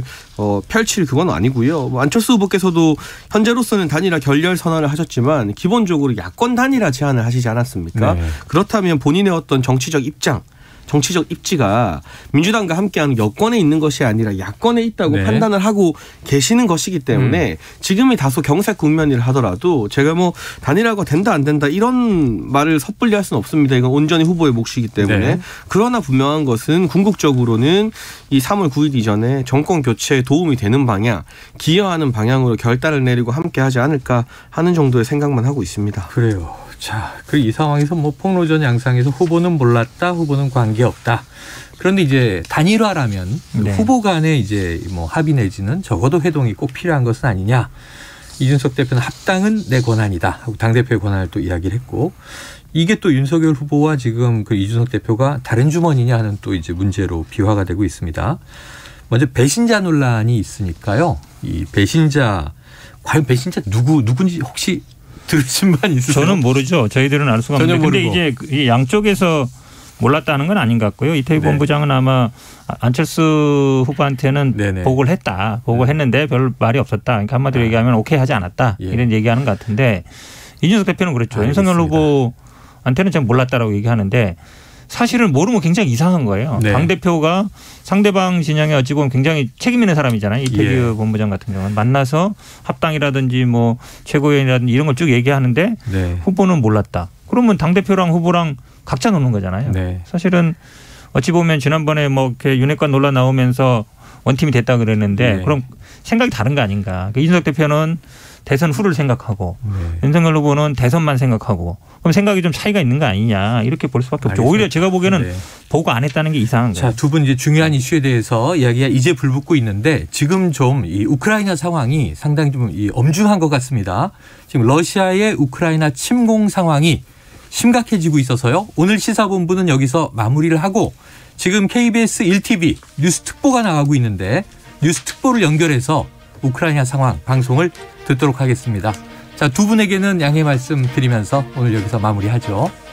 펼칠 그건 아니고요. 뭐 안철수 후보께서도 현재로서는 단일화 결렬 선언을 하셨지만 기본적으로 야권 단일화 제안을 하시지 않았습니까? 네. 그렇다면 본인의 어떤 정치적 입장, 정치적 입지가 민주당과 함께하는 여권에 있는 것이 아니라 야권에 있다고 네. 판단을 하고 계시는 것이기 때문에 지금이 다소 경색 국면이라 하더라도 제가 뭐 단일화가 된다 안 된다 이런 말을 섣불리 할 수는 없습니다. 이건 온전히 후보의 몫이기 때문에 네. 그러나 분명한 것은 궁극적으로는 이 3월 9일 이전에 정권 교체에 도움이 되는 방향, 기여하는 방향으로 결단을 내리고 함께하지 않을까 하는 정도의 생각만 하고 있습니다. 그래요. 자, 이 상황에서 뭐 폭로전 양상에서 후보는 몰랐다, 후보는 관계없다. 그런데 이제 단일화라면 네. 후보 간에 이제 뭐 합의 내지는 적어도 회동이 꼭 필요한 것은 아니냐. 이준석 대표는 합당은 내 권한이다. 하고 당대표의 권한을 또 이야기를 했고 이게 또 윤석열 후보와 지금 그 이준석 대표가 다른 주머니냐 하는 또 이제 문제로 비화가 되고 있습니다. 먼저 배신자 논란이 있으니까요. 이 배신자, 과연 배신자 누군지 혹시 들으신 분 있으세요? 저는 모르죠. 저희들은 알 수가 없는데. 그런데 이제 이 양쪽에서 몰랐다는 건 아닌 것 같고요. 이태규 네. 본부장은 아마 안철수 후보한테는 네네. 보고를 했다. 보고했는데 별 말이 없었다. 그러니까 한마디로 얘기하면 오케이 하지 않았다. 예. 이런 얘기하는 것 같은데 이준석 대표는 그랬죠. 윤석열 후보한테는 좀 몰랐다라고 얘기하는데 사실은 모르면 굉장히 이상한 거예요. 네. 당대표가 상대방 진영에 어찌 보면 굉장히 책임 있는 사람이잖아요. 이태규 예. 본부장 같은 경우는. 만나서 합당이라든지 뭐 최고위원이라든지 이런 걸 쭉 얘기하는데 네. 후보는 몰랐다. 그러면 당대표랑 후보랑 각자 노는 거잖아요. 네. 사실은 어찌 보면 지난번에 뭐 이렇게 윤핵관 논란 나오면서 원팀이 됐다 그랬는데 네. 그럼 생각이 다른 거 아닌가. 그러니까 이준석 대표는 대선 후를 생각하고 네. 윤석열 후보는 대선만 생각하고 그럼 생각이 좀 차이가 있는 거 아니냐 이렇게 볼 수밖에 없죠. 오히려 제가 보기에는 네. 보고 안 했다는 게 이상한 거예요. 자, 두 분 이제 중요한 이슈에 대해서 이야기가 이제 불붙고 있는데 지금 좀 이 우크라이나 상황이 상당히 좀 엄중한 것 같습니다. 지금 러시아의 우크라이나 침공 상황이 심각해지고 있어서요. 오늘 시사본부는 여기서 마무리를 하고 지금 KBS 1TV 뉴스 특보가 나가고 있는데 뉴스 특보를 연결해서 우크라이나 상황 방송을 듣도록 하겠습니다. 자, 두 분에게는 양해 말씀 드리면서 오늘 여기서 마무리하죠.